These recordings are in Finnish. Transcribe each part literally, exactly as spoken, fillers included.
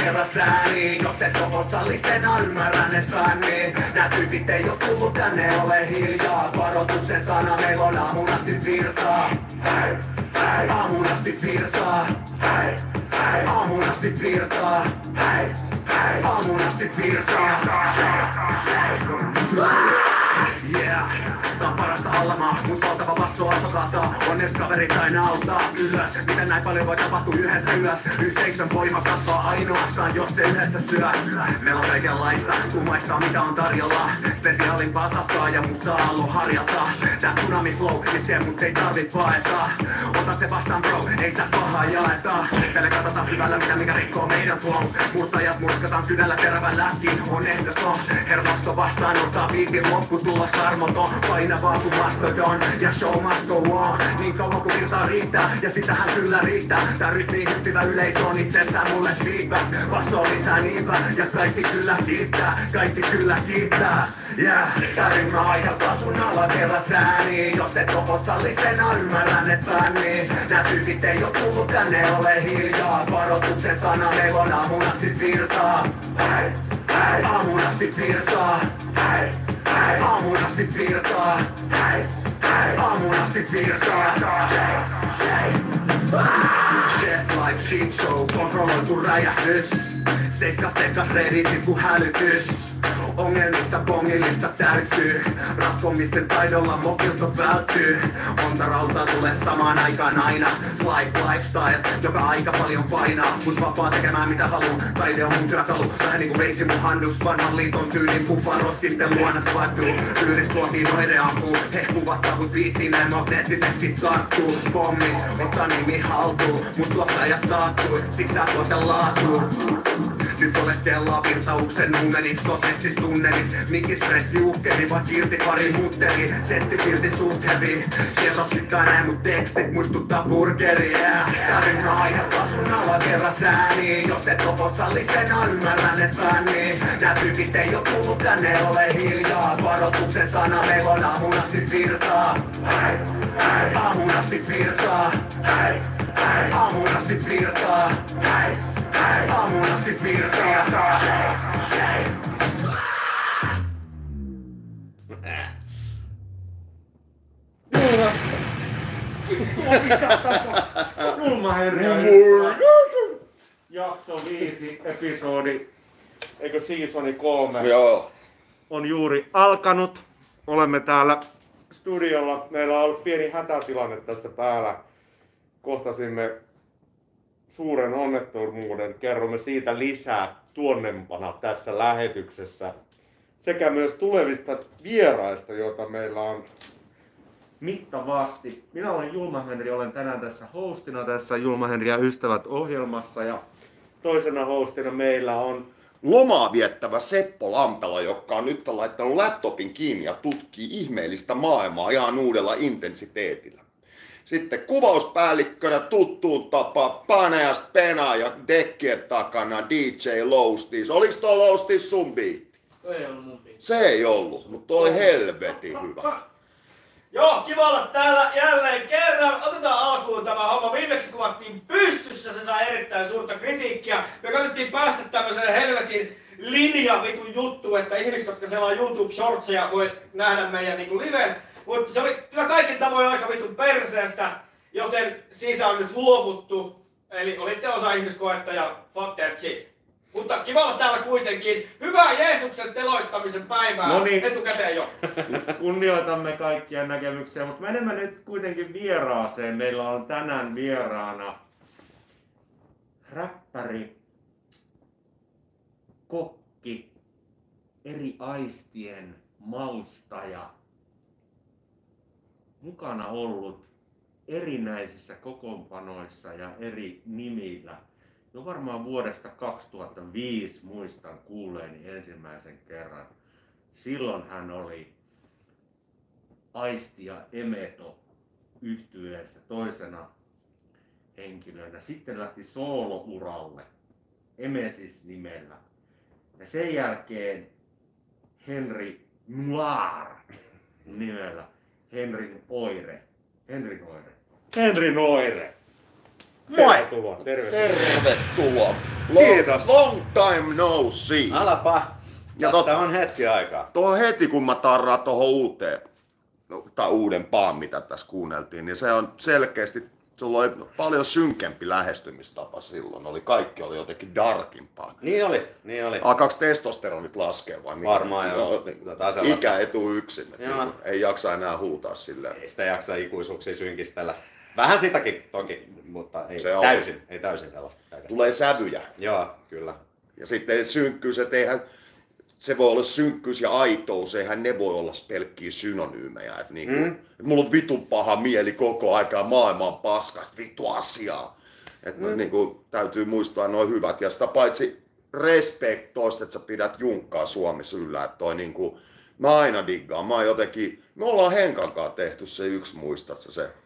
kerran sääni. Jos et oo osallisena ymmärrän et fänni. Nää tyypit ei oo tullut tänne, ole hiljaa. Varoituksen sana meillä on aamun asti virtaa. Hei, hei, aamun asti virtaa. Hei, hei, aamun asti virtaa. Hei, hei, aamun asti virtaa. Yeah, tää on parasta allamaa, mun valtava basso alkokaataa. Onnes kaverit aina auttaa ylös. Miten näin paljon voi tapahtua yhdessä yössä? Yhteisön voima kasvaa ainoastaan, jos se yhdessä syö. Meillä on kaikenlaista, kummaista mitä on tarjolla. Spesiaalimpaa safkaa ja musaa haluun harjata. Tää tsunami flow, iskee mut ei tarvit paeta. Ota se vastaan bro, ei täs pahaa jaeta. Tälle katsotaan hyvällä mitä mikä rikkoo meidän flow. Murtajat murskataan kynällä terävälläkin on ehdoton. Hermosto vastaanottaa biitin loppu tulos armoton. Painavaa kuin mastodon ja show must go on. Niin kauan kun virtaa riittää ja sitähän kyllä riittää. Tää rytmiin hyppivä yleisö on itsessään mulle feedback. Basso lisää niinpä ja kaikki kyllä kiittää. Kaikki kyllä kiittää. Yeah, tää ryhmä aiheuttaa sun alakerran sääni. Jos et oo osallisena ymmärrän et fänni. Nää tyypit ei oo tullut tänne, ole hiljaa. Varoituksen sana meillä on aamun asti virtaa. Hei, hei, aamun asti virtaa. Hei, hei, aamun asti virtaa. Hei, hei, aamun asti virtaa. Chef life shit show, kontrolloitu räjähdys. Seiskas sekas ready sit ku hälytys. Ongelmista bongillista täytyy. Ratkomisen taidolla mokilta välttyy. Monta rautaa tulee samaan aikaan aina. Fly lifestyle, joka aika paljon painaa. Mut vapaa tekemään mitä haluu. Taide on mun työkalu, vähän niinku veitsi mun handus. Vanhan liiton tyylin puffaa roskisten luona se vaihtuu. Tyyris tuotiin noide ampuu. Hehkuvat tavut biittiin näin magneettisesti tarttuu. Pommi, ottaa nimi haltuun. Mut tuottajat taattuu, siks tää tuote laatuu. Nyt oleskellaan virtauksen numeris, sotessis tunnelis. Mikis pressi uhkeli, vaat irti pari mutteri. Setti silti suht hevi. Kerroksittain näin mut tekstit muistuttaa burgeria. Tää ryhmä aiheuttaa sun alakerran sääni. Jos et oo osallisena ymmärrän et fänni. Nää tyypit ei oo tullut tänne, ole hiljaa. Varoituksen sana meillä on aamun asti virtaa. Hei, hei, aamun asti virtaa. Hei, hei, aamun asti virtaa. Hei, hei, aamun asti virtaa. Julma Henri jakso viisi, episodi, eikö seasoni kolme, Joo. on juuri alkanut. Olemme täällä studiolla. Meillä on ollut pieni hätätilanne tässä päällä. Kohtasimme suuren onnettomuuden. Kerromme siitä lisää tuonnempana tässä lähetyksessä. Sekä myös tulevista vieraista, joita meillä on mittavasti. Minä olen Julma Henri, olen tänään tässä hostina tässä Julma Henri ja Ystävät -ohjelmassa. Ja toisena hostina meillä on Lomaa viettävä Seppo Lampela, joka on nyt laittanut laptopin kiinni ja tutkii ihmeellistä maailmaa ihan uudella intensiteetillä. Sitten kuvauspäällikkönä tuttuun tapaan Paneas Pena ja dekkien takana D J Loustis. Oliks tuo Loustis sun biitti? Toi ei ollut mun biitti. Se ei ollut, mutta oli helvetin hyvä. Joo, kiva olla täällä jälleen kerran. Otetaan alkuun tämä homma. Viimeksi kuvattiin pystyssä, se sai erittäin suurta kritiikkiä. Me koitettiin päästä tämmöiseen helvetin linja vitun juttu, että ihmiset, jotka selaa YouTube Shortseja, voi nähdä meidän niinku liven. Mutta se oli kyllä kaikin tavoin aika vitun perseestä, joten siitä on nyt luovuttu. Eli olitte osa ihmiskoetta ja fuck that shit. Mutta kiva olla täällä kuitenkin. Hyvää Jeesuksen teloittamisen päivää No niin. etukäteen jo. Kunnioitamme kaikkia näkemyksiä, mutta menemme nyt kuitenkin vieraaseen. Meillä on tänään vieraana räppäri, kokki, eri aistien maustaja, mukana ollut erinäisissä kokoonpanoissa ja eri nimillä. Jo varmaan vuodesta kaksituhattaviisi muistan kuulleeni ensimmäisen kerran. Silloin hän oli Aisti ja Emeto -yhtyeessä toisena henkilönä. Sitten lähti soolouralle Emesis nimellä. Ja sen jälkeen Henry Noir nimellä. Henrin Oire. Henrin Oire. Henrin Oire. Moi! Tervetuloa. Tervetuloa. Tervetuloa. Long, Kiitos. long time no see. Alapa. Ja Tästä tot- on hetki aikaa. Tuo heti kun mä tarraan tuohon uuteen, no, tai uudempaan mitä tässä kuunneltiin, niin se on selkeästi, sulla oli paljon synkempi lähestymistapa silloin. Oli, kaikki oli jotenkin darkimpaa. Niin oli, niin oli. Alkaako testosteronit laskea vai mikä? Varmaan joo. niin, Jotain sellaista. ikä ei tuu yksin. Joo. Niin, ei jaksa enää huutaa silleen. Ei sitä jaksa ikuisuuksia synkistellä. Vähän sitäkin toki, mutta ei Se on. täysin, ei täysin sellaista. Pelkästään. Tulee sävyjä. Joo, kyllä. Ja sitten synkkyys, että eihän, se voi olla synkkyys ja aitous, eihän ne voi olla pelkkiä synonyymejä. Että niinku, Mm. että mulla on vitun paha mieli koko aikaa, maailma on paskasta, vittu asiaa. Että mm. niinku, täytyy muistaa noin hyvät. Ja sitä paitsi respect toista, että sä pidät Junkkaa Suomessa yllä. Että toi niinku, mä aina diggaan. Mä oon jotenkin, me ollaan Henkan kanssa tehty se yksi, muistat sä se?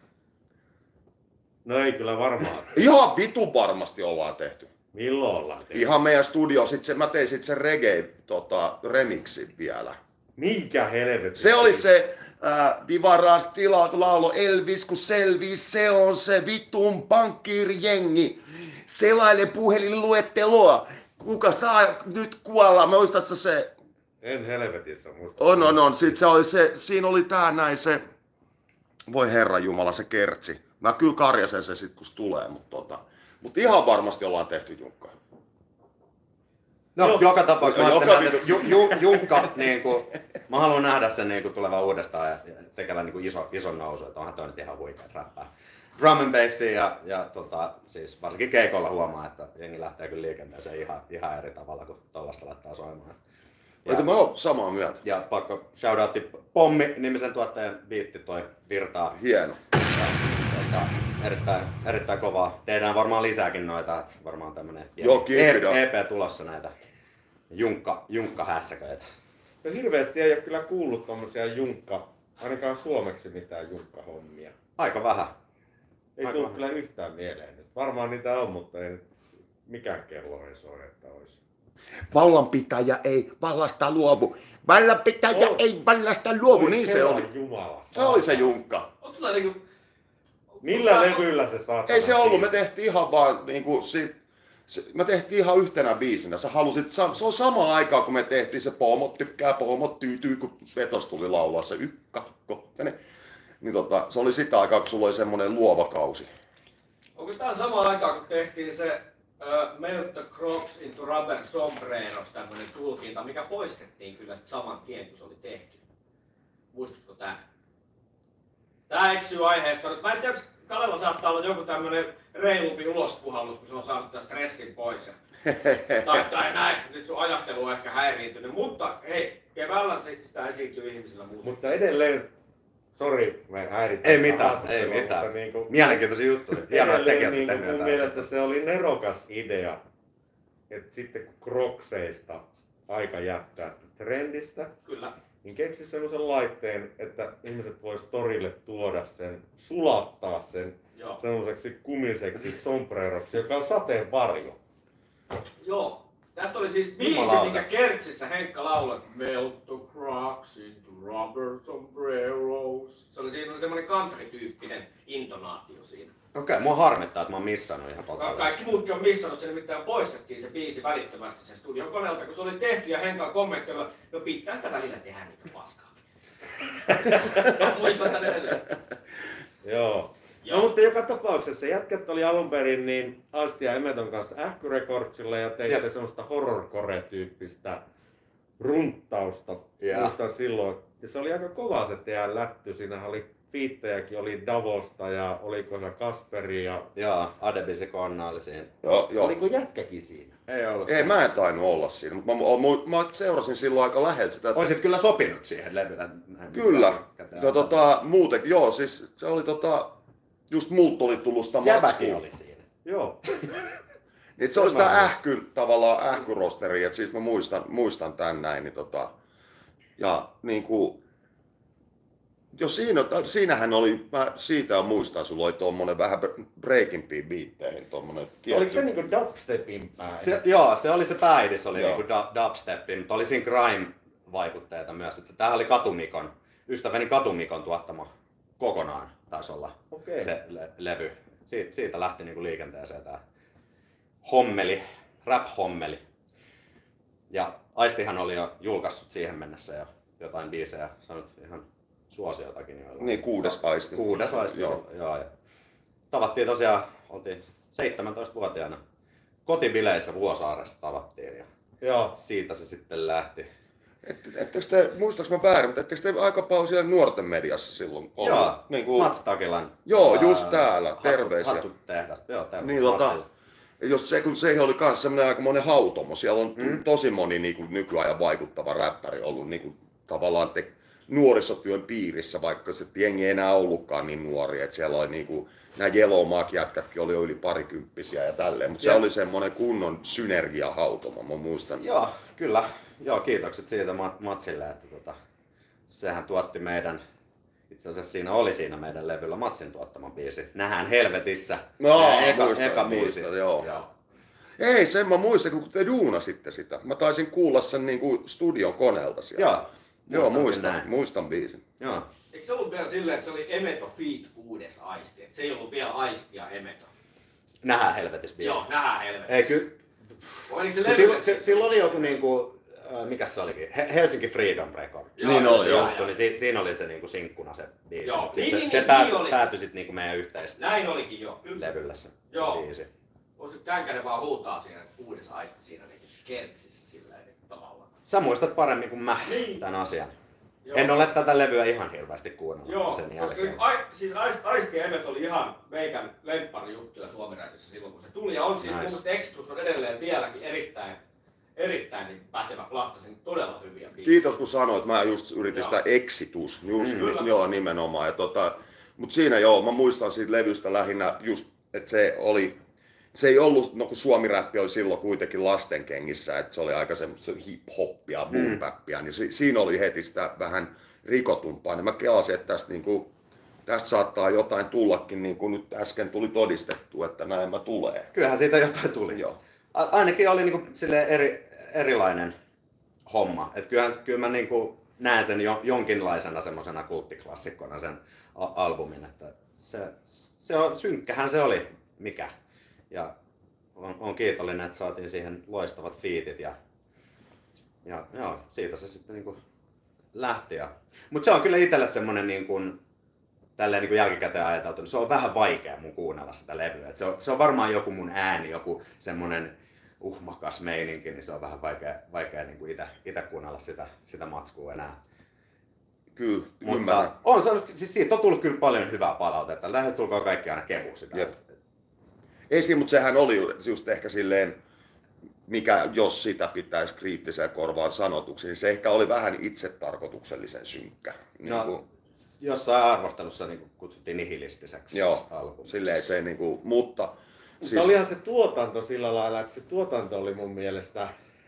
No ei kyllä varmaan. Ihan vitun varmasti ollaan tehty. Milloin ollaan tehty? Ihan meidän studio, sit se, mä tein sit sen reggae tota, remixin vielä. Minkä helvetin? Se oli se äh, Vivaras tila laulo Elvis kun selvis, se on se vitun pankkiirijengi. Selaile puhelinluetteloa. Kuka saa nyt kuolla? Muistatko se? En helvetissä muista. On, on, on. Sitten se oli se, siinä oli tää näin se, voi herran jumala se kertsi. Mä kyllä karjasen sen sit kun se tulee, mutta tota, mut ihan varmasti ollaan tehty Junkka. No, Joo. joka tapauksessa mä, Joka nähnyt, ju, ju, Junkka, niin kuin, mä haluan nähdä sen niin kuin, tulevan uudestaan ja, ja tekevän niin kuin iso, ison nousu, että onhan toi nyt ihan huikea räppää. Drum and bassia ja, ja tota, siis varsinkin keikolla huomaa, että jengi lähtee kyllä liikenteeseen ihan, ihan eri tavalla, kun tollaista laittaa soimaan. Ja, mä oon samaa mieltä. Ja pakko shoutoutti Pommi-nimisen tuottajan biitti toi virtaa. Hieno. Ja, tota, erittäin, erittäin kovaa. Tehdään varmaan lisääkin noita, että varmaan tämmönen Joo, keep it up. E P tulossa näitä junkka, junkkahässäköitä. No hirveästi ei ole kyllä kuullut tommosia junkka, ainakaan suomeksi mitään junkkahommia. Aika vähän. Ei Aika tullut vähän. kyllä yhtään mieleen nyt. Varmaan niitä on, mutta ei nyt mikään kello ei soi, että olisi. Vallanpitäjä ei vallasta luovu. Vallanpitäjä Oh. ei vallasta luovu. Oi Niin se Herran oli. Jumala. Se oli se Junkka. Onko sulla niinku... Millä levyllä se saatana? Ei se ollut, me tehtiin ihan vaan niinku si, se, me tehtiin ihan yhtenä biisinä. Sä halusit, se on sama aikaa kun me tehtiin se Pomot tykkää, Pomot tyytyy, kun Vetos tuli laulaa se ykkakko. Niin tota, se oli sitä aikaa, kun sulla oli semmonen luova kausi. Onko tää sama aikaa, kun tehtiin se uh, Melt the Crocs into Rubber Sombreros, tämmönen tulkinta, mikä poistettiin kyllä sit saman tien, kun se oli tehty. Muistatko tää? Tää eksyy aiheesta. Mä en tiedä, onko Kalella saattaa olla joku tämmönen reilumpi ulospuhallus, kun se on saanut tämän stressin pois. Ja, tai, tai näin, nyt sun ajattelu on ehkä häiriintynyt, mutta hei, keväällä sitä esiintyy ihmisillä muuta. Mutta edelleen, sori, mä häiritän. Ei mitään, haastattelua, ei mutta mitään. Niinku, Mielenkiintoisia juttuja. Hienoa, että tekijät edelleen, on niinku, mun tehnyt mielestä se oli nerokas idea, että sitten kun Crocseista aika jättää trendistä, Kyllä. niin keksi sellaisen laitteen, että ihmiset vois torille tuoda sen, sulattaa sen Joo. sellaiseksi kumiseksi sombreroksi, joka on sateenvarjo. Joo. Tästä oli siis biisi, Jumalauta. mikä Kertsissä Henkka lauloi. Melt the Crocs into Rubber Sombreros. Se oli, siinä oli semmonen country-tyyppinen intonaatio siinä. Okei, mua harmittaa, että mä oon missannut ihan Ka- totaalisesti. Kaikki muutkin on missannut sen, nimittäin poistettiin se biisi välittömästi sen studion koneelta, kun se oli tehty ja Henkan kommentti oli, no pitää sitä välillä tehdä niitä paskaa. Muistan tän edelleen. Joo. Joo. No mutta joka tapauksessa jätkät oli alun perin niin Aisti ja Emeton kanssa Ähky Recordsilla ja teitte Jep. semmoista horrorcore-tyyppistä runttausta. Joo. Muistan silloin. Ja se oli aika kova se teidän lätty. Siinähän oli fiittejäkin, oli Davosta ja oliko se Kasperi ja... Joo, Adebisi Konna oli siinä. Joo, joo. Oliko jätkäkin siinä? Ei ollut. Ei, mä en tainnut olla siinä, mutta mä, mä, mä seurasin silloin aika läheltä sitä. Olisit kyllä sopinut siihen levylle. näin Kyllä. käteen. Ja tota, muuten, joo, siis se oli tota, just multa oli tullut sitä Jäbäkin matskua. oli siinä. Joo. Niin se oli sitä Hyvä. ähky, tavallaan ähkyrosteria, että siis mä muistan, muistan tän näin, niin tota, ja niinku, jo siinä, siinähän oli, mä siitä muistan, sulla oli tommonen vähän breakimpiin biitteihin tommonen Oliko se niinku dubstepin päin? Se, joo, se oli se pääidis, oli Joo. niinku du- dubstepi, mutta oli siinä grime-vaikutteita myös. Että tää oli Katumikon, ystäväni Katumikon tuottama kokonaan taisi olla Okei. se le- levy. Siitä, siitä lähti niinku liikenteeseen tää hommeli. rap-hommeli. Ja Aistihan oli jo julkaissut siihen mennessä jo jotain biisejä, saanut ihan suosiotakin joilla. Niin, kuudes aisti. Kuudes aisti, joo. joo ja tavattiin tosiaan, oltiin seitsemäntoistavuotiaana kotibileissä Vuosaaressa tavattiin ja Joo. siitä se sitten lähti. Et, ettekö te, muistaaks mä väärin, mutta ettekö te aika paljon siellä nuorten mediassa silloin ollut? Joo, niin kuin, Mats Takilan. Joo, ää, just täällä, terveisiä. Hattu tehdas, joo, terveisiä. Niin, tota, jos se, kun se oli myös semmoinen aikamoinen hautomo, siellä on mm. tosi moni niin kuin, nykyajan vaikuttava räppäri ollut niin kuin, tavallaan te, nuorisotyön piirissä, vaikka se jengi ei enää ollutkaan niin nuori, että siellä oli niin kuin, nämä Yellow Mark-jätkätkin oli jo yli parikymppisiä ja tälleen, mutta se oli semmoinen kunnon synergiahautomo, mä muistan. Joo, kyllä. Joo, kiitokset siitä Matsille, että tota, sehän tuotti meidän, itse asiassa siinä oli siinä meidän levyllä Matsin tuottama biisi. Nähdään helvetissä. No, eka, muistan, eka biisi. muistan, joo. joo. Ei, sen mä muistan, kun te duunasitte sitä. Mä taisin kuulla sen niin kuin studion koneelta siellä. Joo, Joo, muistan, näin. muistan biisin. Joo. Eikö se ollut vielä silleen, että se oli Emeto Feat kuudes aisti? Et se ei ollut vielä aisti ja Emeto. Nähdään helvetissä biisi. Joo, nähdään helvetti. Ei kyllä. Oliko se Sillä, levy? se, sillä oli joku niinku, äh, mikä se olikin? He- Helsinki Freedom Records. Joo, niin oli, se joo. juttu, niin si, siinä oli se niinku sinkkuna se biisi. Joo, Mut niin, se niin, se niin, päät, niin oli. päätyi sitten niinku meidän yhteislevyllä Näin olikin jo. Kyllä. se, se Joo. biisi. Voisi Känkänen vaan huutaa siinä kuudes aisti siinä niin kertsissä silleen niin tavallaan. Sä muistat paremmin kuin mä Niin. tämän asian. Joo. En ole tätä levyä ihan hirveästi kuunnellut Joo, sen koska jälkeen. ai, siis Aisti, Aisti ja Emet oli ihan meikän lemppari juttuja Suomi-räpissä silloin kun se tuli. Ja on siis Nice. mun mielestä Exitus on edelleen vieläkin erittäin, erittäin niin pätevä plahtasin todella hyviä biisejä. Kiitos kun sanoit, mä just yritin Joo. sitä Exitus, just, Kyllä. joo nimenomaan. Ja tota, mutta siinä joo, mä muistan siitä levystä lähinnä just, että se oli, se ei ollut, no kun suomi-räppi oli silloin kuitenkin lastenkengissä, että se oli aika semmoista hip-hoppia, boom-bappia, niin si, siinä oli heti sitä vähän rikotumpaa, niin mä kelasin, että tästä, niin kuin, tästä saattaa jotain tullakin, niin kuin nyt äsken tuli todistettu, että näin mä tulee. Kyllähän siitä jotain tuli. Joo. A- ainakin oli niinku silleen eri, erilainen homma. Et kyllähän, kyllä mä niinku näen sen jo, jonkinlaisena semmosena kulttiklassikkona sen a- albumin. Että se, se on, synkkähän se oli, mikä. Ja on, on kiitollinen, että saatiin siihen loistavat fiitit ja, ja joo, siitä se sitten niinku lähti. Mutta se on kyllä itselle semmonen niinku, tälleen niin jälkikäteen ajateltu, niin se on vähän vaikea mun kuunnella sitä levyä. Et se, on, se on varmaan joku mun ääni, joku semmonen uhmakas meininki, niin se on vähän vaikea, vaikea niin ite, ite kuunnella sitä, sitä matskua enää. Kyllä, Mutta ymmärrän. on, se on, siis siitä on tullut kyllä paljon hyvää palautetta. Lähes tulkoon kaikki aina kehuu sitä. Jep. Ei siinä, mutta sehän oli just ehkä silleen, mikä jos sitä pitäisi kriittiseen korvaan sanotuksi, niin se ehkä oli vähän itsetarkoituksellisen synkkä. Niin No, kuin, jossain arvostelussa niin kutsuttiin nihilistiseksi joo, albumiksi. silleen, että se ei niinku, mutta... Mutta siis, olihan se tuotanto sillä lailla, että se tuotanto oli mun mielestä...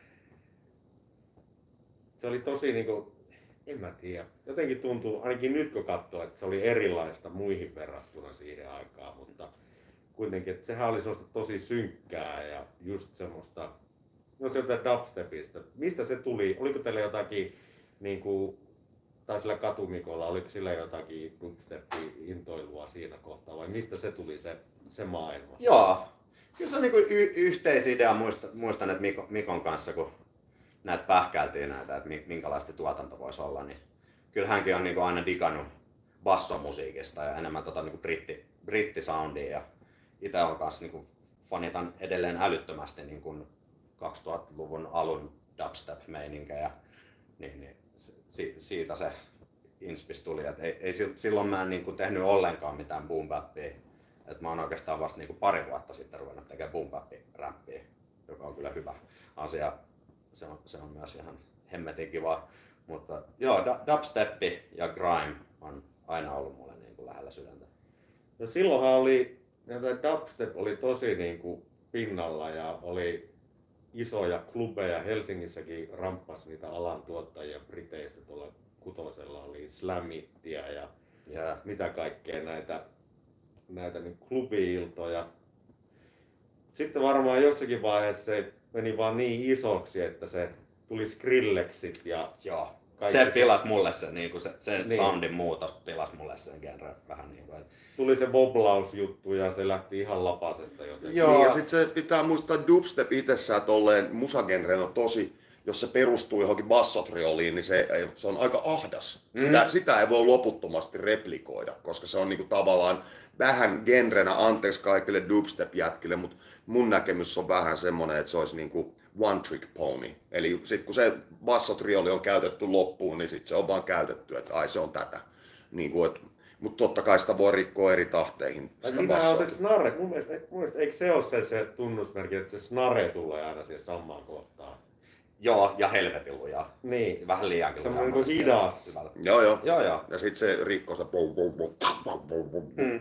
Se oli tosi niinku... En mä tiedä. Jotenkin tuntuu, ainakin nyt kun katsoo, että se oli erilaista muihin verrattuna siihen aikaan, mutta kuitenkin, että sehän oli sellaista tosi synkkää ja just semmoista... No sieltä dubstepista. Mistä se tuli? Oliko teillä jotakin niinku... Tai sillä Katumikolla, oliko sillä jotakin dubstep-intoilua siinä kohtaa vai mistä se tuli se, se maailma? Joo. Kyllä se on niinku y- yhteisidea. Muistan, muistan että Mikon, Mikon kanssa, kun näitä pähkäiltiin näitä, että minkälaista se tuotanto voisi olla, niin kyllä hänkin on niinku aina digannut bassomusiikista ja enemmän tota niinku britti, brittisoundia. Ja itse on kanssa niinku fanitan edelleen älyttömästi niinku kaksituhattaluvun alun dubstep-meininkejä. Niin, niin si, siitä se inspis tuli, että ei, ei silloin mä en niin kuin tehnyt ollenkaan mitään boom bappia. Et mä oon oikeastaan vasta niin kuin pari vuotta sitten ruvennut tekemään boom räppiä, joka on kyllä hyvä asia. Se on, se on myös ihan hemmetin kiva. Mutta joo, dubsteppi ja grime on aina ollut mulle niin kuin lähellä sydäntä. No silloinhan oli, näitä dubstep oli tosi niin kuin pinnalla ja oli isoja klubeja. Helsingissäkin ramppas niitä alan tuottajia Briteistä. Tuolla Kutosella oli Slamittia ja Yeah. mitä kaikkea näitä, näitä niin klubi-iltoja. Sitten varmaan jossakin vaiheessa se meni vaan niin isoksi, että se tuli Skrillexit ja Joo. se pilas mulle se, niinku se, se niin. soundin muutos pilas mulle sen genren vähän niinku. Et... Tuli se woblausjuttu ja se lähti ihan lapasesta jotenkin. Joo. Niin, ja sit se pitää muistaa dubstep itsessään tolleen musagenren on tosi, jos se perustuu johonkin bassotrioliin, niin se, se on aika ahdas. Mm. Sitä, sitä ei voi loputtomasti replikoida, koska se on niinku tavallaan vähän genrenä, anteeksi kaikille dubstep-jätkille, mutta mun näkemys on vähän semmonen, että se olisi niinku one trick pony. Eli sit kun se bassotrioli on käytetty loppuun, niin sit se on vaan käytetty, että ai se on tätä. Niinku, et, mutta totta kai sitä voi rikkoa eri tahteihin. Siinä on se snare. Mun mielestä, mun mielestä eikö se ole se, se tunnusmerkki, että se snare tulee aina siihen samaan kohtaan? Joo, ja helvetin luja. Niin. Vähän liiankin se luja. Se on niin hidas. Joo, joo. joo, joo. Ja sit se rikkoo sitä. Mm.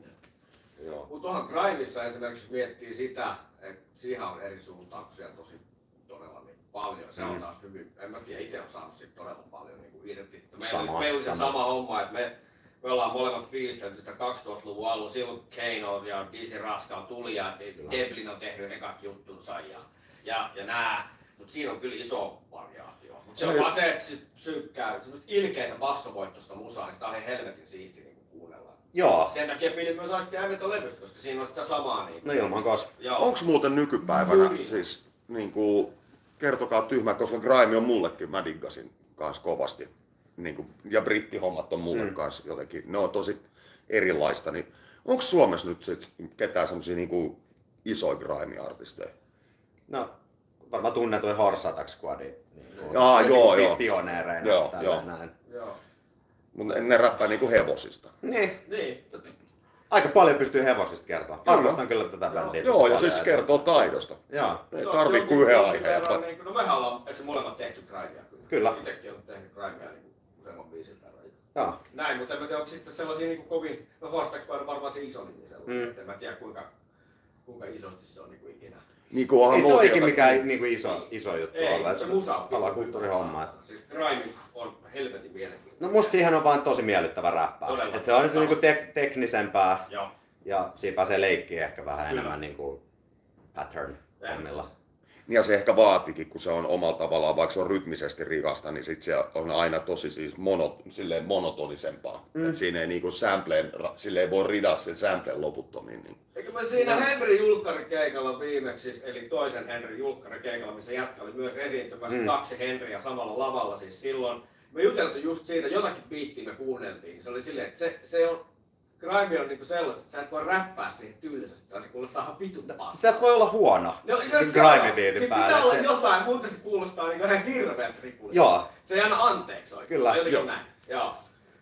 Mutta tuohon Grimessa esimerkiksi miettii sitä, että siihen on eri suuntauksia tosi todella niin paljon. Se on taas hyvin, en mä tiedä, itse on saanut siitä todella paljon niin kuin irti. Meillä, meillä oli se sama, sama homma, että me, me ollaan molemmat fiilistelty sitä kaksituhattaluvun alun, silloin Kano ja D C Rascal tuli ja Devlin on tehnyt ekat juttunsa ja, ja, ja nää. Mutta siinä on kyllä iso variaatio. Mut se on vaan se, että se sykkää semmoista ilkeitä bassovoittoista musaa, niin sitä on helvetin siisti niin kuunnella. Joo. Sen takia pidin myös Aisti Äimeton levystä, koska siinä on sitä samaa. Niin, no ilman koska. Onks muuten nykypäivänä Nuri. Siis niinku, kertokaa tyhmä, koska grime on mullekin, mä diggasin kans kovasti. Niinku, ja brittihommat on mulle mm. kans jotenkin, ne on tosi erilaista. Niin onks Suomessa nyt sit ketään semmosia niinku isoja grime-artisteja? No. Varmaan tunnetuin Horse Attack Squad. Niin, Jaa, joo, joo. Pioneereina. Joo, joo. Näin. Joo. Mutta ne räppää niinku hevosista. Niin. niin. Aika paljon pystyy hevosista kertoa. Arvostan kyllä tätä bändiä. Joo, ja siis kertoo taidosta. Joo. Ei tarvii kuin yhden aiheen. Niin, no mehän ollaan edes molemmat tehty grimea kyllä. Kyllä. Itsekin olen tehnyt grimea niin useamman biisin verran. Joo. Näin, mutta en mä tiedä, onko sitten sellaisia niin kovin, no Horse Attack Squad on varmaan se iso nimi sellainen, mm. että en mä tiedä kuinka, kuinka isosti se on niin kuin ikinä. Niin ei se ole ikinä mikään niinku iso, iso juttu ei, olla. Se musa on alakulttuurihomma. Siis grime on helvetin mielenkiintoinen. No musta siihen on vaan tosi miellyttävä räppää. Et se on nyt niinku tek- teknisempää. Joo. Ja siinä pääsee leikkiä ehkä vähän Kyllä. enemmän niinku pattern hommilla. Ja se ehkä vaatikin, kun se on omalla tavallaan, vaikka se on rytmisesti rikasta, niin sit se on aina tosi siis mono, silleen monotonisempaa. Mm. Et siinä ei niinku sampleen, silleen voi ridaa sen sampleen loputtomiin. Niin. Eikö mä siinä no. Henri Julkkari keikalla viimeksi, eli toisen Henri Julkkari keikalla, missä jätkä oli myös esiintymässä, mm. kaksi Henriä samalla lavalla siis silloin. Me juteltiin just siitä, jotakin biittiä me kuunneltiin, se oli silleen, että se, se on grime on niinku sellaista, että sä et voi räppää siihen tyylisesti, tai se kuulostaa ihan vitun paskaa. Sä et voi olla huono. No, se grime-biitin päälle. Pitää olla se... jotain, muuten se kuulostaa niinku ihan hirveältä ripulista. Joo. Se ei anna anteeksi oikein. Kyllä. Jotenkin näin. Joo.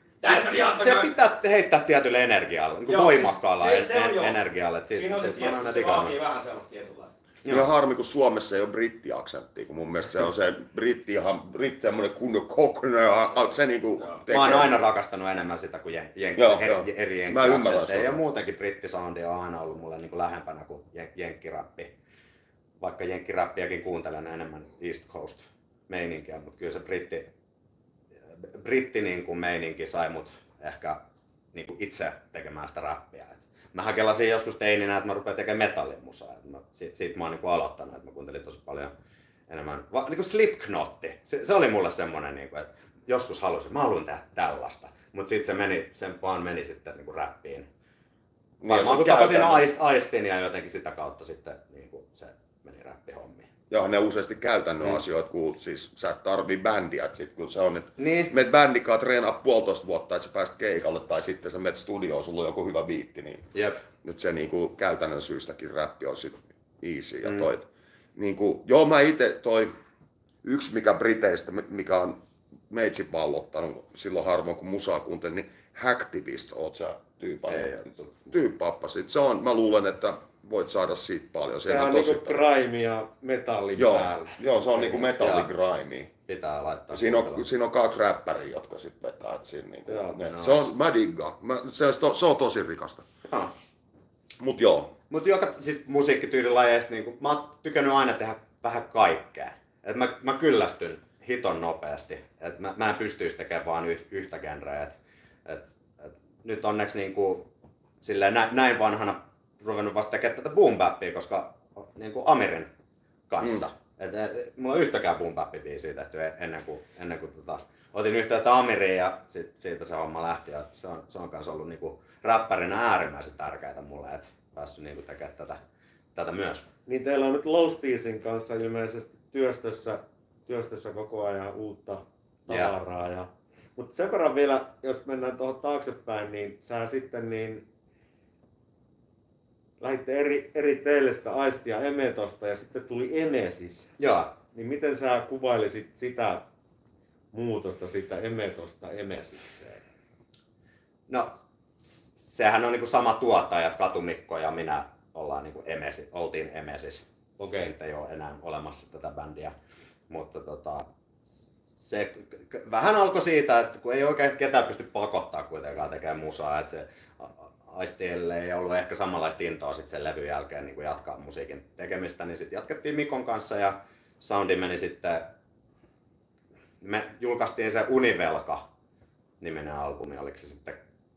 Se pitää heittää tietyllä energialla, niin voimakkaalla se, se, se en, energialla. Siitä, siinä on se, tieto, se vaatii vähän sellaista tietynlaista. Ja harmi, kun Suomessa ei ole brittiaksenttia, kun mun mielestä se on se britti ihan britti semmoinen kunnon kokonaan, se niinku tekee. Mä oon aina rakastanut enemmän sitä kuin jen, jen, joo, her, joo. eri jenkkiaksentteja. Ja muutenkin brittisoundi on aina ollut mulle niinku lähempänä kuin jen, jenkkiräppi. Vaikka jenkkiräppiäkin kuuntelen enemmän East Coast meininkiä, mutta kyllä se britti, britti niinku meininki sai mut ehkä niinku itse tekemään sitä räppiä. Mähän kelasin joskus teininä, että mä rupean tekemään metallimusaa. Siitä, siitä mä oon niin aloittanut, että mä kuuntelin tosi paljon enemmän. Va, niin kuin Slipknotti. Se, se oli mulle semmonen, niin kuin, että joskus halusin, mä haluan tehdä tällaista. Mutta sitten se meni, sen vaan meni sitten niin kuin räppiin. Varmaan kun tapasin aist, aistin ja jotenkin sitä kautta sitten niin kuin se meni räppihommiin. Joo, ne useasti käytännön mm. asioita, kun siis sä et tarvii bändiä, että sit kun se on, että niin. menet bändikaan treenaa puolitoista vuotta, että sä pääst keikalle, tai sitten sä menet studioon, sulla on joku hyvä biitti, niin Jep. nyt se niinku käytännön syystäkin räppi on sit easy. Ja toi, mm. niinku, joo mä ite toi, yksi mikä Briteistä, mikä on meitsi vallottanut silloin harvoin kun musaa kuuntelin, niin Hacktivist oot sä tyyppappasit. Se on, mä luulen, että voit saada siitä paljon. Se on, on niinku grime ja metallin joo, päällä. Joo, se on niinku metalli grime. Pitää laittaa. Siinä on, siinä on kaksi räppäriä, jotka sit vetää siinä niinku. Joo, ne, no, se on, mä diggaan. Mä, se, se on tosi rikasta. Ah. Mut joo. Mut joka siis musiikkityylilajeista niinku, mä oon tykännyt aina tehdä vähän kaikkea. Et mä, mä kyllästyn hiton nopeasti. Et mä, mä en pystyisi tekemään vaan yh, yhtä genreä. Et, et, et, nyt onneksi niinku, silleen nä, näin vanhana ruvennut vasta tekemään tätä boom bappia, koska niinku Amirin kanssa. Mm. Et, et, mulla on yhtäkään boom bap biisiä tehty ennen kuin, ennen kuin tota otin yhteyttä Amiriin ja sit, siitä se homma lähti. Ja se on, se on kanssa ollut niinku räppärinä äärimmäisen tärkeää mulle, että päässyt niinku tekemään tätä, tätä myös. Niin teillä on nyt Lowspeedin kanssa ilmeisesti työstössä, työstössä koko ajan uutta tavaraa. Yeah. Ja, mutta sen verran vielä, jos mennään tuohon taaksepäin, niin sä sitten niin lähditte eri, eri teille sitä Aistia Emetosta ja sitten tuli Emesis. Joo. Niin miten sä kuvailisit sitä muutosta sitä Emetosta Emesikseen? No, sehän on niinku sama tuottaja, että Katumikko ja minä ollaan niinku Emesi, oltiin Emesis. Okei. Okay. Nyt ei ole enää olemassa tätä bändiä. Mutta tota, se vähän alkoi siitä, että kun ei oikein ketään pysty pakottaa kuitenkaan tekemään musaa, että se Aistille ei ollut ehkä samanlaista intoa sit sen levyn jälkeen niin jatkaa musiikin tekemistä, niin sitten jatkettiin Mikon kanssa ja soundi meni sitten, me julkaistiin se Univelka-niminen albumi, oliko se sitten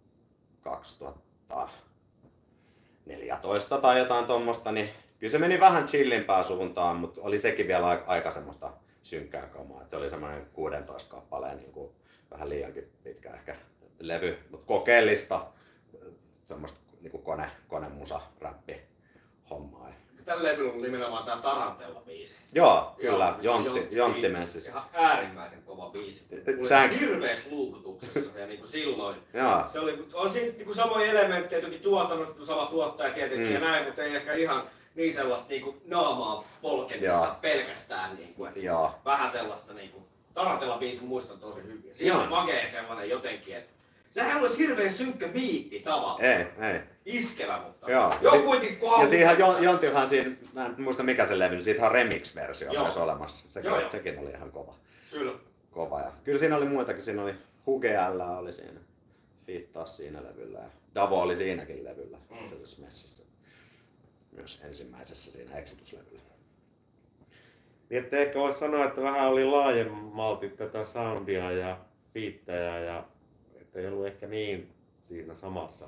kaksituhattaneljätoista tai jotain tommosta, niin kyllä se meni vähän chillimpään suuntaan, mutta oli sekin vielä aika semmoista synkkää kamaa, että se oli semmoinen kuusitoista kappaleen niin kuin vähän liiankin pitkä ehkä levy, mutta kokeellista. Semmoista niinku kone, konemusa, räppi hommaa. Tällä levyllä on nimenomaan tää Tarantella-biisi. Joo, kyllä, Joo, Jontti, Jontti Messissä. Ihan äärimmäisen kova biisi. Thanks. Hirveessä luukutuksessa ja niinku silloin. Joo. Se oli, on siinä niinku samoja elementtejä, toki tuotannosta, sama tuottaja tietenkin mm. ja näin, mutta ei ehkä ihan niin sellaista niinku naamaa polkemista Joo. pelkästään. Niinku, Joo. Vähän sellaista niinku, Tarantella-biisin muistan tosi hyvin. Siinä on makea sellainen jotenkin, että sehän olisi hirveän synkkä biitti tavallaan. Ei, ei. Iskevä, mutta Joo. joo, Ja kuitenkin Ja kun siihen Jontihan siinä, mä en muista mikä se levy, siitä on remix-versio Joo. myös olemassa. Sekin, Joo, joo. sekin oli ihan kova. Kyllä. kova. Ja kyllä siinä oli muitakin, siinä oli Hugel oli siinä, Fittas siinä levyllä ja Davo oli siinäkin levyllä, mm. itse asiassa messissä. Myös ensimmäisessä siinä Exitus-levyllä. Niin että ehkä voisi sanoa, että vähän oli laajemmalti tätä soundia ja biittejä ja että ei ollut ehkä niin siinä samassa.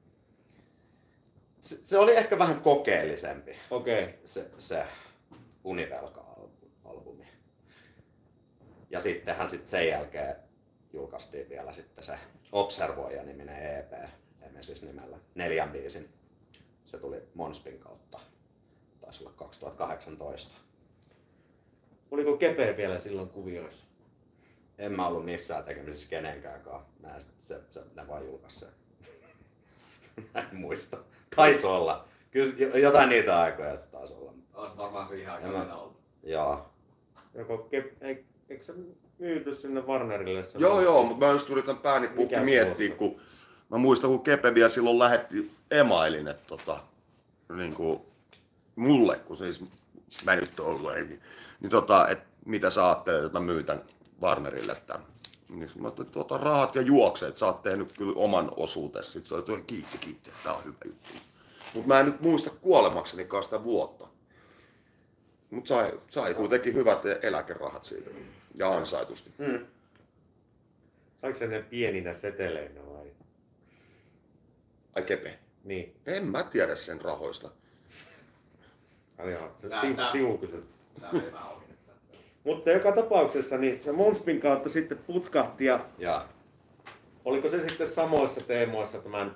Se, se oli ehkä vähän kokeellisempi. Okei. Okay. Se, se Univelka-albumi. Ja sittenhän sit sen jälkeen julkaistiin vielä sitten se Observoija-niminen E P, Emesis nimellä, neljän biisin. Se tuli Monspin kautta, taisi olla kaksituhattakahdeksantoista. Oliko Kepe vielä silloin kuvioissa? En mä ollut missään tekemisissä kenenkään kanssa. Se, se, ne vaan julkaisi sen. Mä en muista. Taisi olla. Kyllä jotain niitä aikoja se taisi olla. Olisi varmaan siihen aikaan ollut. Joo. Joko Kep, ei, eikö se myyty sinne Warnerille? Se Joo, joo, mutta mä just yritän pääni pukki miettiä, kun mä muistan, kun Kepe vielä silloin lähetti emailin, että tota, niin kuin mulle, kun siis mä en nyt ollut, ei, niin tota, että mitä sä ajattelet, että mä myyn tän Warnerille tämän. Niin mä ajattelin, että tuota, rahat ja juokseet, sä oot tehnyt kyllä oman osuutesi. Sitten se oli, että kiitti, kiitti, tää on hyvä juttu. Mutta mä en nyt muista kuolemaksenikaan sitä vuotta. Mutta sai, sai kuitenkin hyvät eläkerahat siitä ja ansaitusti. Mm. Saiko se ne pieninä seteleinä vai? Ai Kepe? Niin. En mä tiedä sen rahoista. Ai joo, se Tää- si- tää- sivukysymys. Tää on hyvä ohje. Mutta joka tapauksessa niin se Monspin kautta sitten putkahti ja Ja. oliko se sitten samoissa teemoissa tämän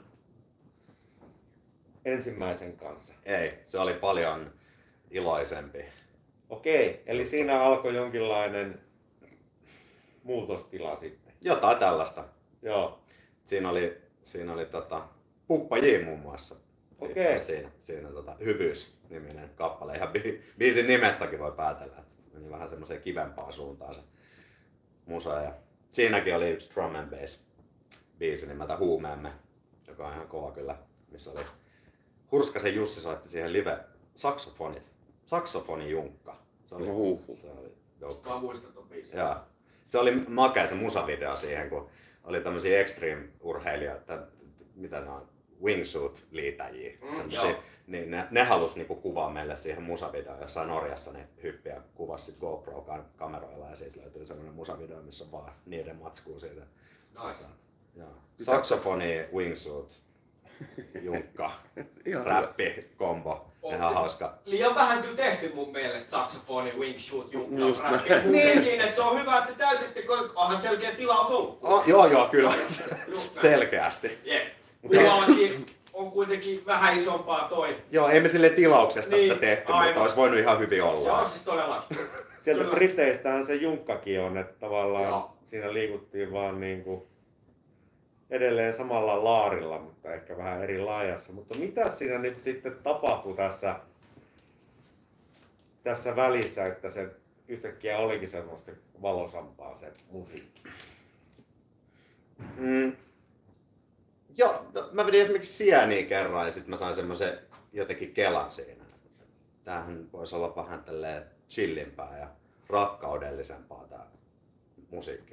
ensimmäisen kanssa? Ei, se oli paljon iloisempi. Okei, eli siinä alkoi jonkinlainen muutostila sitten. Jotain tällaista. Joo. Siinä oli, siinä oli tota, Puppa J muun muassa. Okei. Siinä, siinä tota, Hyvyys-niminen kappale. Ihan bi- biisin nimestäkin voi päätellä, että meni vähän semmoiseen kivempaan suuntaan se musa. Ja siinäkin oli yksi drum and bass biisi nimeltä Huumeemme, joka on ihan kova kyllä, missä oli Hurskasen Jussi soitti siihen live saksofonit. Saksofoni Junkka. Se oli, Uhuhu. se oli dope. Mä muistan ton biisin. Joo. Se oli makea se musavideo siihen, kun oli tämmöisiä extreme-urheilijoita, mitä ne on, wingsuit-liitäjiä. Mm, joo. Niin ne, ne halusi niinku kuvaa meille siihen musavideoon, jossain Norjassa ne hyppiä kuvasi sit GoPro-kameroilla ja siitä löytyy semmoinen musavideo, missä on vaan niiden matskuu siitä. Nice. Joo. Saksofoni, wingsuit, junkka, Ihan räppi, kombo. Ihan hauska. Liian vähän kyllä tehty mun mielestä saksofoni, wing shoot, junkka, Just räppi. näin. Muutenkin, että se on hyvä, että täytitte, kun onhan selkeä tilaus ollut. Oh, joo, joo, kyllä. Selkeästi. Jep. Mullakin on kuitenkin vähän isompaa toi. Joo, ei me sille tilauksesta Niin, sitä tehty, aivan. mutta olisi voinut ihan hyvin olla. Joo, siis todellakin. Sieltä Kyllä. Briteistähän se junkkakin on, että tavallaan Joo. siinä liikuttiin vaan niinku edelleen samalla laarilla, mutta ehkä vähän eri laajassa. Mutta mitä siinä nyt sitten tapahtui tässä, tässä välissä, että se yhtäkkiä olikin semmoista valosampaa se musiikki? Mm. Joo, no, mä vedin esimerkiksi sieniä kerran ja sitten mä sain semmoisen jotenkin kelan siinä. Tämähän voisi olla vähän tälleen chillimpää ja rakkaudellisempaa tää musiikki.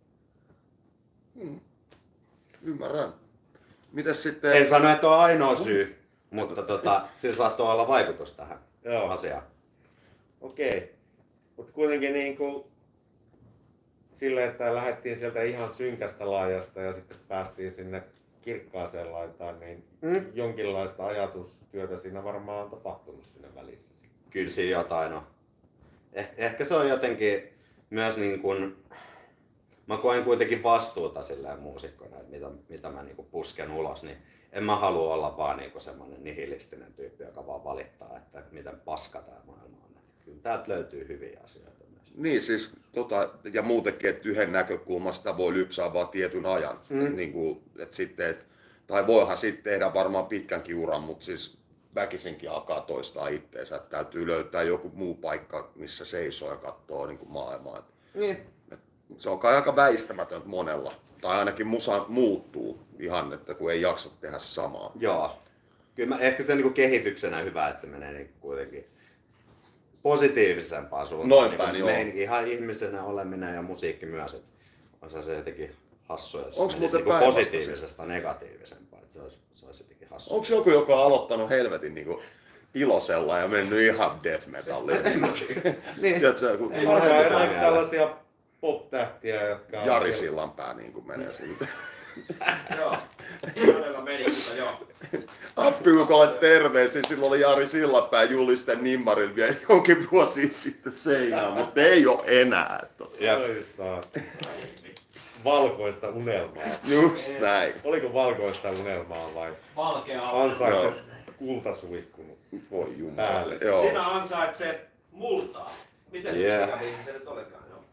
Hmm. Ymmärrän. Mitäs sitten... En sano, että on ainoa syy, mutta tota, sillä saattoi olla vaikutus tähän Joo. asiaan. Okei. Mutta kuitenkin niinku silleen, että lähdettiin sieltä ihan synkästä laajasta ja sitten päästiin sinne kirkkaaseen laitaan, niin Mm. jonkinlaista ajatustyötä siinä varmaan on tapahtunut siinä välissä. Kyllä siinä jotain on. Eh, ehkä se on jotenkin myös niin kuin, mä koen kuitenkin vastuuta silleen muusikkona, että mitä, mitä mä niin kuin pusken ulos, niin en mä halua olla vaan niin kuin semmoinen nihilistinen tyyppi, joka vaan valittaa, että miten paska tää maailma on. Että kyllä täältä löytyy hyviä asioita myös. Niin siis, tota, ja muutenkin, että yhden näkökulmasta voi lypsää vaan tietyn ajan. Mm. Niin kuin, että sitten, et, tai voihan sitten tehdä varmaan pitkänkin uran, mutta siis väkisinkin alkaa toistaa itteensä. Että täytyy löytää joku muu paikka, missä seisoo ja katsoo niin kuin maailmaa. Et, Niin. et, se on kai aika väistämätöntä monella. Tai ainakin musa muuttuu ihan, että kun ei jaksa tehdä samaa. Joo. Kyllä mä, ehkä se on niin kuin kehityksenä hyvä, että se menee niin kuitenkin positiivisempaan suuntaan. Noin niin päin, kuin joo. meidän ihan ihmisenä oleminen ja musiikki myös. Että on se jotenkin hassu, jos Onks se menisi muuten niin kuin päinvastaisia? positiivisesta negatiivisempaan. Että se olisi, se olisi jotenkin hassu. Onko joku, joka on aloittanut helvetin niin kuin ilosella ja mennyt ihan death metalliin? Niin. Tiedätkö, joku Ei Onko Mä en jotain tiedä. tällaisia pop-tähtiä, jotka on Jari siellä- Sillanpää niin kuin menee siitä. Joo. Todella meni, mutta joo. Appiukolle terveisiä, silloin oli Jari Sillanpää Julisten Nimmarilla vielä jonkin vuosi sitten seinään, mutta ei ole enää. Jep. Oi saat. Valkoista unelmaa. Just näin. Oliko valkoista unelmaa vai Valkea ansaitset Joo. kultasuihkunut? Voi jumala. Päälle. Joo. Sinä ansaitset multaa. Miten Yeah. yeah. se se nyt olikaan? Joo.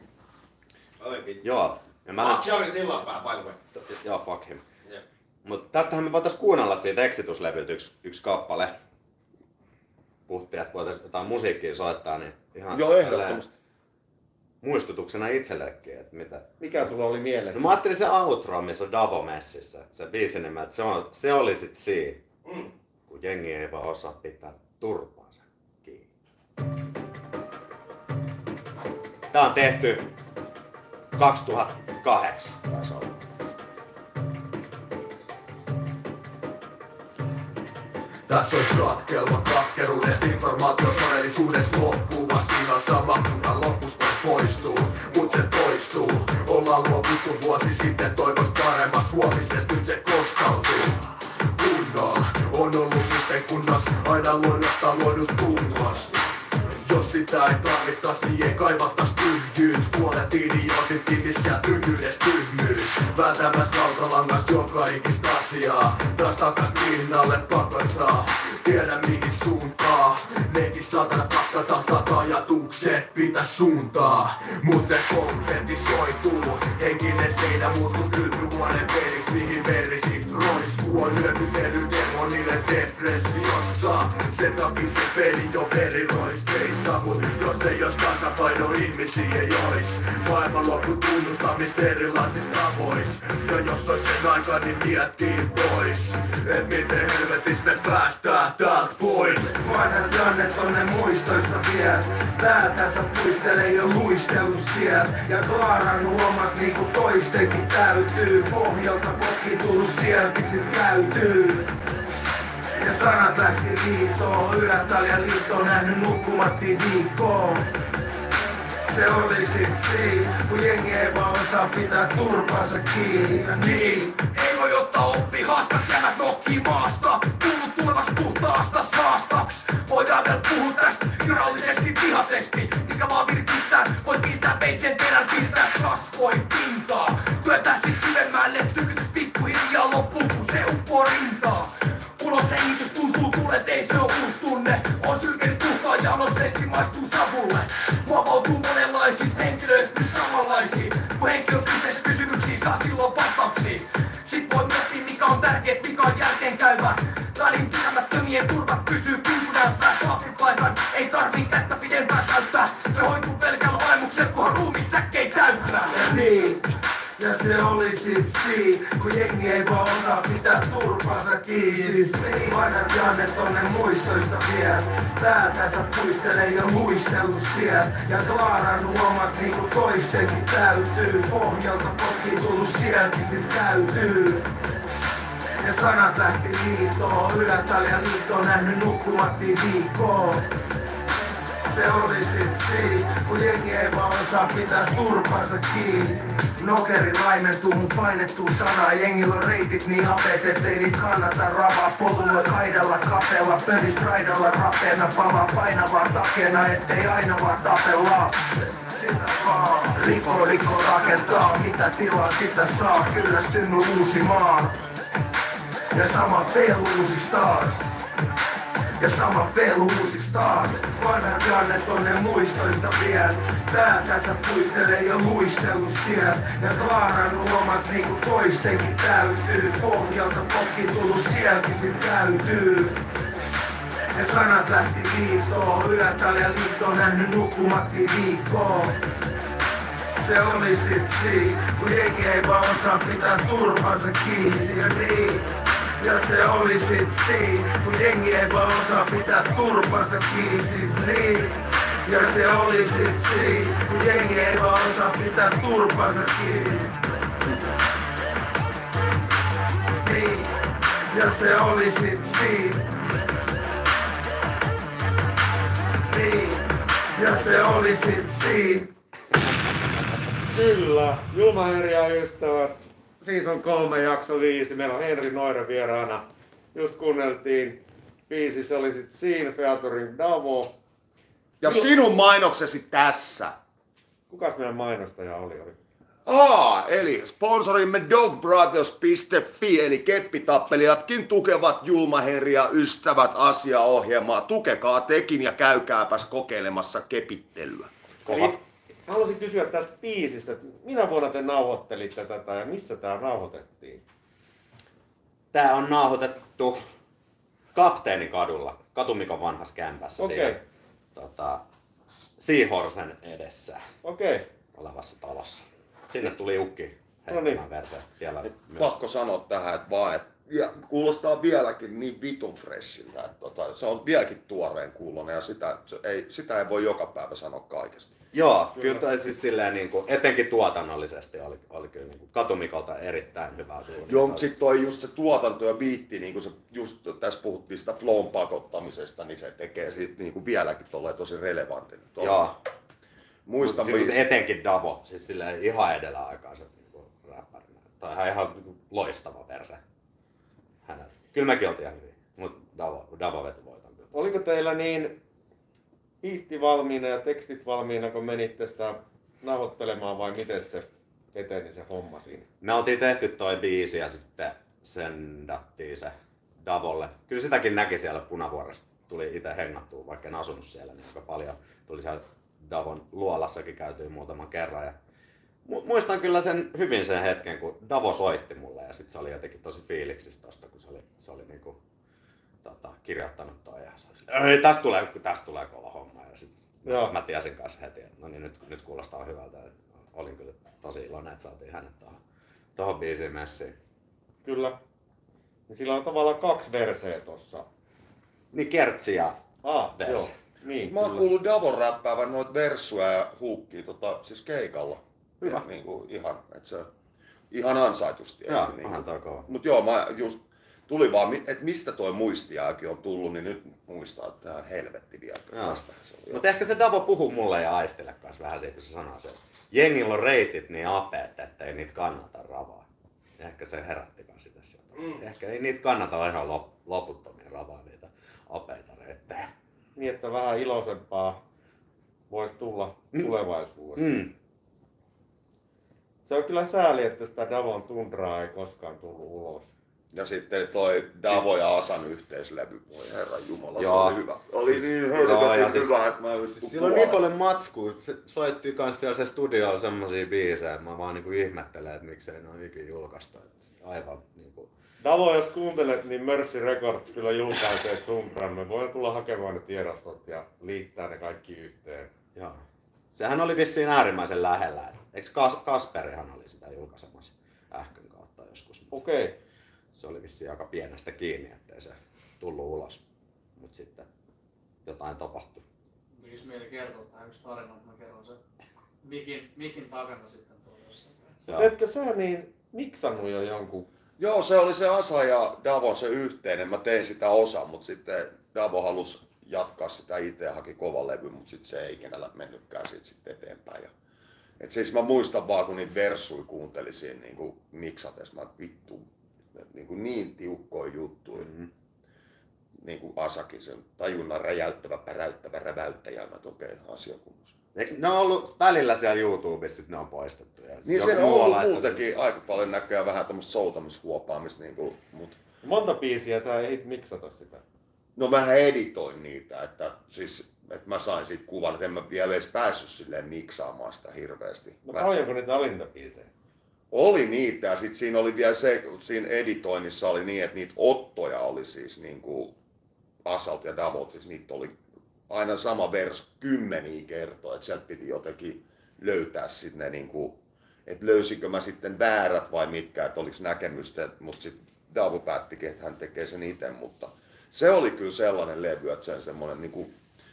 Oi vittu. Joo. Ja mä... Fuck Jari Sillanpää, by the way. Joo, fuck him. Jep. Mutta tästähän me voitais kuunnella siitä Exitus-levyltä yksi, yksi kappale. Puhuttiin, että voitais jotain musiikkia soittaa, niin ihan Joo, ehdottomasti. muistutuksena itsellekin, että mitä... Mikä sulla oli mielessä? No mä ajattelin se outro, missä on Davo messissä, se biisin nimeltä, se, on, se oli sit siinä, Mm. kun jengi ei vaan osaa pitää turpaansa kiinni. Tää on tehty kaksituhattakahdeksan, taisi olla. Tässä olisi katkelma katkeruudesta, informaatio todellisuudesta loppuu. Vastiina sama, kunhan loppus poistuu, mut se toistuu. Ollaan luovuttu vuosi sitten toivosta paremmasta huomisesta, nyt se kostautuu. Kunnolla on ollut miten kunnas, aina luonnosta luodut kunnosta. Jos sitä ei tarvittais, niin ei kaivattais tyhjyys. Puolet idiootit tiivis ja tyhjyydestä tyhmyys. Vääntämäs rautalangasta joka ikistä asiaa. Taas takas pinnalle pakottaa. Tiedä mihin suuntaa. Nekin saatana paskat tahtaa ajatukset pitäis suuntaa. Mut ne konkretisoituu. Henkinen seinä muuttuu kylpyhuoneen peliksi. Mihin veri sit roiskuu. On lyökytellyt demonille depressiossa. Sen takia se peli jo veriroisteissa. Mut jos ei jos tasapaino ihmisiä ei ois. Maailman loppu tunnustamista erilaisista tavois. Ja jos ois sen aika niin miettii pois. Et miten helvetis me päästään täältä pois. Vanhat jannet on ne muistoissa vielä. Täältä sä puistelee jo luistellut sieltä. Ja Klaaran huomat niinku toistenkin täytyy. Pohjalta potki tullut sieltäkin sit käytyy. Ja sanat lähti liitoon. Ylä-Taljan liitto on nähnyt nukkumattiin viikkoon. Se oli sit siinä, kun jengi ei vaan osaa pitää turpansa kiinni. Niin, ei voi ottaa Vasta oppi haaskat jäävät nokkii maasta. Kuulut tulevaks puhtaasta saastaks. Voidaan vielä puhua tästä virallisesti vihaisesti. Mikä vaan virkistää, voit kiittää veitsen perän piirtää kasvoin pintaa. Työtää sit syvemmälle, tykytys pikkuhiljaa loppuu kun se uppoo rintaa. Ulos hengitys tuntuu tulet, ei se oo uus tunne. On sylkenyt tuhkaa ja anosessi maistuu savulle. Muovautuu monenlaisista henkilöistä nyt samanlaisia. Kun henkilö kyseis kysymyksiä saa silloin vastauksia. Sit voi miettiä mikä on tärkeet, mikä on järkeen käyvä. Välin pitämättömien turvat pysyy pinkunäyttää. Saapipaikan ei tarvii kättä pidempään käyttää. Se hoituu pelkällä olemuksella kunhan ruumis säkkei täyttää. Niin. Ja se oli sit siin, kun jengi ei vaan osaa pitää turpansa kiinni. Siis vanhat Jannet on ne muistoista vielä. Tää tässä puistelee jo luistellut siellä. Ja Klaaran huomat niinku toistenkin täytyy. Pohjalta potkii tullut sieltäkin sit täytyy. Ja sanat lähti liitoon, Ylä-Taljan liitto on nähnyt nukkumattiin viikkoon. Se oli sit siin, kun jengi ei vaan osaa pitää turpansa kiinni. Nokeri laimentuu mun painettuu sanaa. Jengillä on reitit niin apeet, ettei niit kannata ravaa. Potulla kaidalla kapeella, pölis raidalla rapeena. Palaa painavaa takena, ettei aina vaan tapella. Sitä vaan riko riko rakentaa, mitä tilaa sitä saa. Kyllästynyt uusi maa. Ja sama fail uusiksi taas. Ja sama fail uusiksi taas. Vanhat Jannet on ne muistoista vielä. Tää tässä puistelee jo luistellut siellä. Ja Klaaran huomat niinku toistenkin täytyy. Pohjalta potkii tullut sieltäkin sit täytyy. Ja sanat lähti liitoon, Ylä-Taljan liitto on nähnyt nukkumattiin viikkoon. Se oli sit siin, kun jengi ei vaan osaa pitää turpansa kiinni. Ja niin. Ja se oli sit siin, kun jengi ei vaan osaa pitää turpansa kiinni, siis niin. Ja se oli sit siin, kun jengi ei vaan osaa pitää turpansa kiinni. Niin. Ja se oli sit siin. Niin. Ja se oli sit siin. Kyllä, Julma Henri ja ystävät. Season kolme, jakso viisi. Meillä on Henri Noire vieraana. Just kuunneltiin biisi, se oli sit siinä featuring Davo. Ja sinun mainoksesi tässä. Kukas meidän mainostaja oli? oli? Aa, eli sponsorimme dogbrothers piste fi, eli keppitappelijatkin tukevat Julma Henri ja ystävät asiaohjelmaa. Tukekaa tekin ja käykääpäs kokeilemassa kepittelyä. Eli haluaisin kysyä tästä biisistä, että minä vuonna te nauhoittelitte tätä ja missä tää nauhoitettiin? Tää on nauhoitettu Kapteenikadulla, Katumikon vanhassa kämpässä. Okei. Siinä, tota, Seahorsen edessä Okei. Okay. olevassa talossa. Sinne tuli ukki No niin. versio. Siellä myös. Pakko sanoa tähän, että vaan, että ja kuulostaa vieläkin niin vitun freshiltä, että tota, se on vieläkin tuoreen kuulonen ja sitä, se ei, sitä ei voi joka päivä sanoa kaikesta. Joo, kyllä toi siis silleen niin kuin, etenkin tuotannollisesti oli, oli kyllä niin kuin Katumikolta erittäin hyvää duunia. Joo, mutta sitten toi just se tuotanto ja biitti, niin kuin se just tässä puhuttiin sitä flown pakottamisesta, niin se tekee siitä niin kuin vieläkin tolleen tosi relevantin. Joo. Muistan Mut, biisi. etenkin Davo, siis silleen ihan edellä aikaa se niin räppärinä. Tai ihan, ihan niin kuin loistava perse hänellä. Kyllä mekin oltiin ihan hyvin, mutta Davo, Davo veti voiton kyllä. Oliko teillä niin biitti valmiina ja tekstit valmiina, kun menitte sitä nauhoittelemaan vai miten se eteni se homma siinä? Me oltiin tehty toi biisi ja sitten sendattiin se Davolle. Kyllä sitäkin näki siellä Punavuoressa. Tuli itse hengattua, vaikka en asunut siellä niin aika paljon. Tuli siellä Davon luolassakin käytyy muutaman kerran. Ja muistan kyllä sen hyvin sen hetken, kun Davo soitti mulle ja sitten se oli jotenkin tosi fiiliksissä tosta, kun se oli, se oli niinku, tota, kirjoittanut toi ja se oli silleen, ei tästä tulee, tästä tulee kova homma. Ja sit Joo. mä tiesin kanssa heti, että no niin, nyt, nyt kuulostaa hyvältä. Olin kyllä tosi iloinen, että saatiin hänet tuohon, tuohon biisiin messiin. Kyllä. Ja sillä on tavallaan kaksi verseä tossa. Niin Kertsi ja Ah, verse. joo. Niin, Mä oon kyllä. kuullut Davon räppäävän noita versuja ja huukkia tota, siis keikalla. Hyvä. Ja, niin kuin, ihan, että se ihan ansaitusti. Joo, niin onhan toi kova. Mut joo, mä just tuli vaan, että mistä toi muistiaakin on tullut, niin nyt muistaa, että tää helvetti vielä. Joo. Se oli Mutta ehkä se Davo puhuu mulle ja Aistille kanssa vähän siitä, kun se sanoo se, että jengillä on reitit niin apeet, ettei niitä kannata ravaa. Ehkä se herätti kans sitä sieltä. Mm. Ehkä ei niitä kannata ihan lop, loputtomia ravaa niitä apeita reittejä. Niin, että vähän iloisempaa voisi tulla tulevaisuudessa. Mm. Se on kyllä sääli, että sitä Davon Tundraa ei koskaan tullut ulos. Ja sitten toi Davo ja Asan yhteislevy, voi herran jumala, se Joo. oli hyvä. Oli Siis- niin joo, helvetin ja siis- hyvä, että mä en Siis vittu sillä on niin kuolla. paljon matskua. Se soitti kans siellä se studiolla semmosia biisejä, että mä vaan niinku ihmettelen, että miksei ne ole ikinä julkaista. Et aivan niinku... Davo, jos kuuntelet, niin Mercy Records kyllä julkaisee Tundran. Me voidaan tulla hakemaan ne tiedostot ja liittää ne kaikki yhteen. Joo. Sehän oli vissiin äärimmäisen lähellä. Eikö Kas- Kasperihan oli sitä julkaisemassa Ähkön kautta joskus? Okei. Okay. Se oli vissiin aika pienestä kiinni, ettei se tullut ulos. Mut sitten jotain tapahtui. Tekis mieli kertoa tähän yksi tarina, mutta mä kerron sen mikin, mikin takana sitten tuolla jossain vaiheessa. Joo. Etkö sä niin miksannut jo jonkun? Joo, se oli se Asa ja Davon se yhteinen. Mä tein sitä osa, mutta sitten Davo halusi jatkaa sitä itse ja haki kovan levy, mutta sitten se ei ikinä mennytkään siitä sitten eteenpäin. Ja, et siis mä muistan vaan, kun niitä verssuja kuuntelin siinä niin kuin miksates, mä vittu, niin, kuin niin tiukkoja juttuja. Mm-hmm. Niin kuin Asakin, sen tajunnan räjäyttävä, päräyttävä, räväyttäjä, mä okei, okay, asia kunnossa. Eikö ne on ollut välillä siellä YouTubessa, sit ne on poistettu. Ja Niin joku se on muu ollut laittanut- muutenkin aika paljon näköjään vähän tämmöistä soutamishuopaamista, niin kuin, mut Monta biisiä sä ehdit miksata sitä? no mähän editoin niitä, että siis että mä sain siitä kuvan, että en mä vielä edes päässyt silleen miksaamaan sitä hirveästi. No Mä, paljonko niitä alintabiisejä? oli niitä ja sitten siinä oli vielä se, siinä editoinnissa oli niin, että niitä ottoja oli siis niin kuin Asalt ja Davot, siis niitä oli aina sama vers kymmeniä kertoa, että sieltä piti jotenkin löytää sitten ne niin kuin, että löysinkö mä sitten väärät vai mitkä, että oliko näkemystä, mutta sitten Davo päättikin, että hän tekee sen itse, mutta se oli kyllä sellainen levy, että sen semmoinen niinku,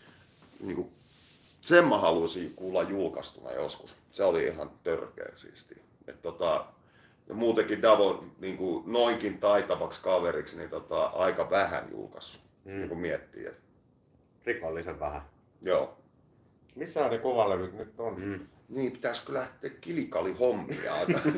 niinku, sen mä haluaisin kuulla julkaistuna joskus. Se oli ihan törkeä siistiä. Et tota, ja muutenkin Davo niinku, noinkin taitavaksi kaveriksi niin tota, aika vähän julkaissut, mm. niin kun miettii. Et, Rikollisen vähän. joo. Missä ne kovalevyt nyt on? Mm. Niin, pitäisikö lähteä kilikali hommia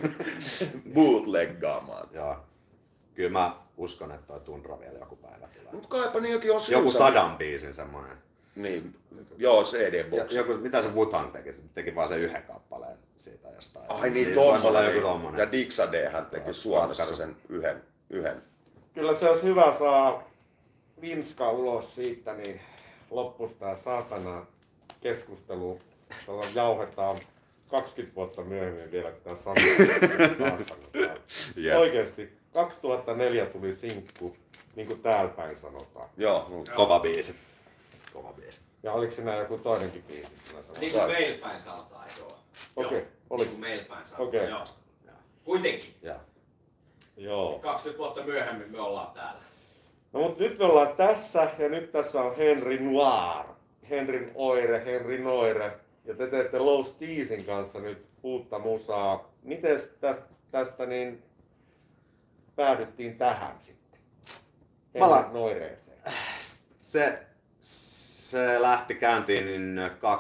bootleggaamaan. Joo. Kyllä mä uskon, että toi Tundra vielä joku päivä tulee. Mut kaipa niilläkin on Joku synsä. Sadan biisin semmonen. Niin, joo, C Ja, D-boksi. joku, mitä se Wu-Tang teki? Se teki vaan sen yhden kappaleen siitä jostain. Ai niin, voisi olla tommonen. joku tommonen. Ja Dixade hän teki Joo, Suomessa ratkaisu. sen yhden, yhden. Kyllä se olisi hyvä saa Vinska ulos siitä, niin loppuisi tää saatana keskustelu. Tällä jauhetaan kaksikymmentä vuotta myöhemmin vielä tää sama saatana. Jep. Oikeesti, kaksituhattaneljä tuli sinkku, niin kuin täällä päin sanotaan. Joo, mut Kova biisi. Kova biisi. Ja oliko siinä joku toinenkin biisi sillä samalla? Niin kuin meillä päin sanotaan, joo. Okei, Joo, oliko? niin kuin meillä päin sanotaan, Okei. joo. Kuitenkin. Ja. Joo. kaksikymmentä vuotta myöhemmin me ollaan täällä. No mut nyt me ollaan tässä ja nyt tässä on Henry Noir. Henrin oire, Henry Noire. Ja te teette Low Steezin kanssa nyt uutta musaa. Miten tästä, tästä niin päädyttiin tähän sitten? Mä la- Henry Noireeseen. Se, se lähti käyntiin niin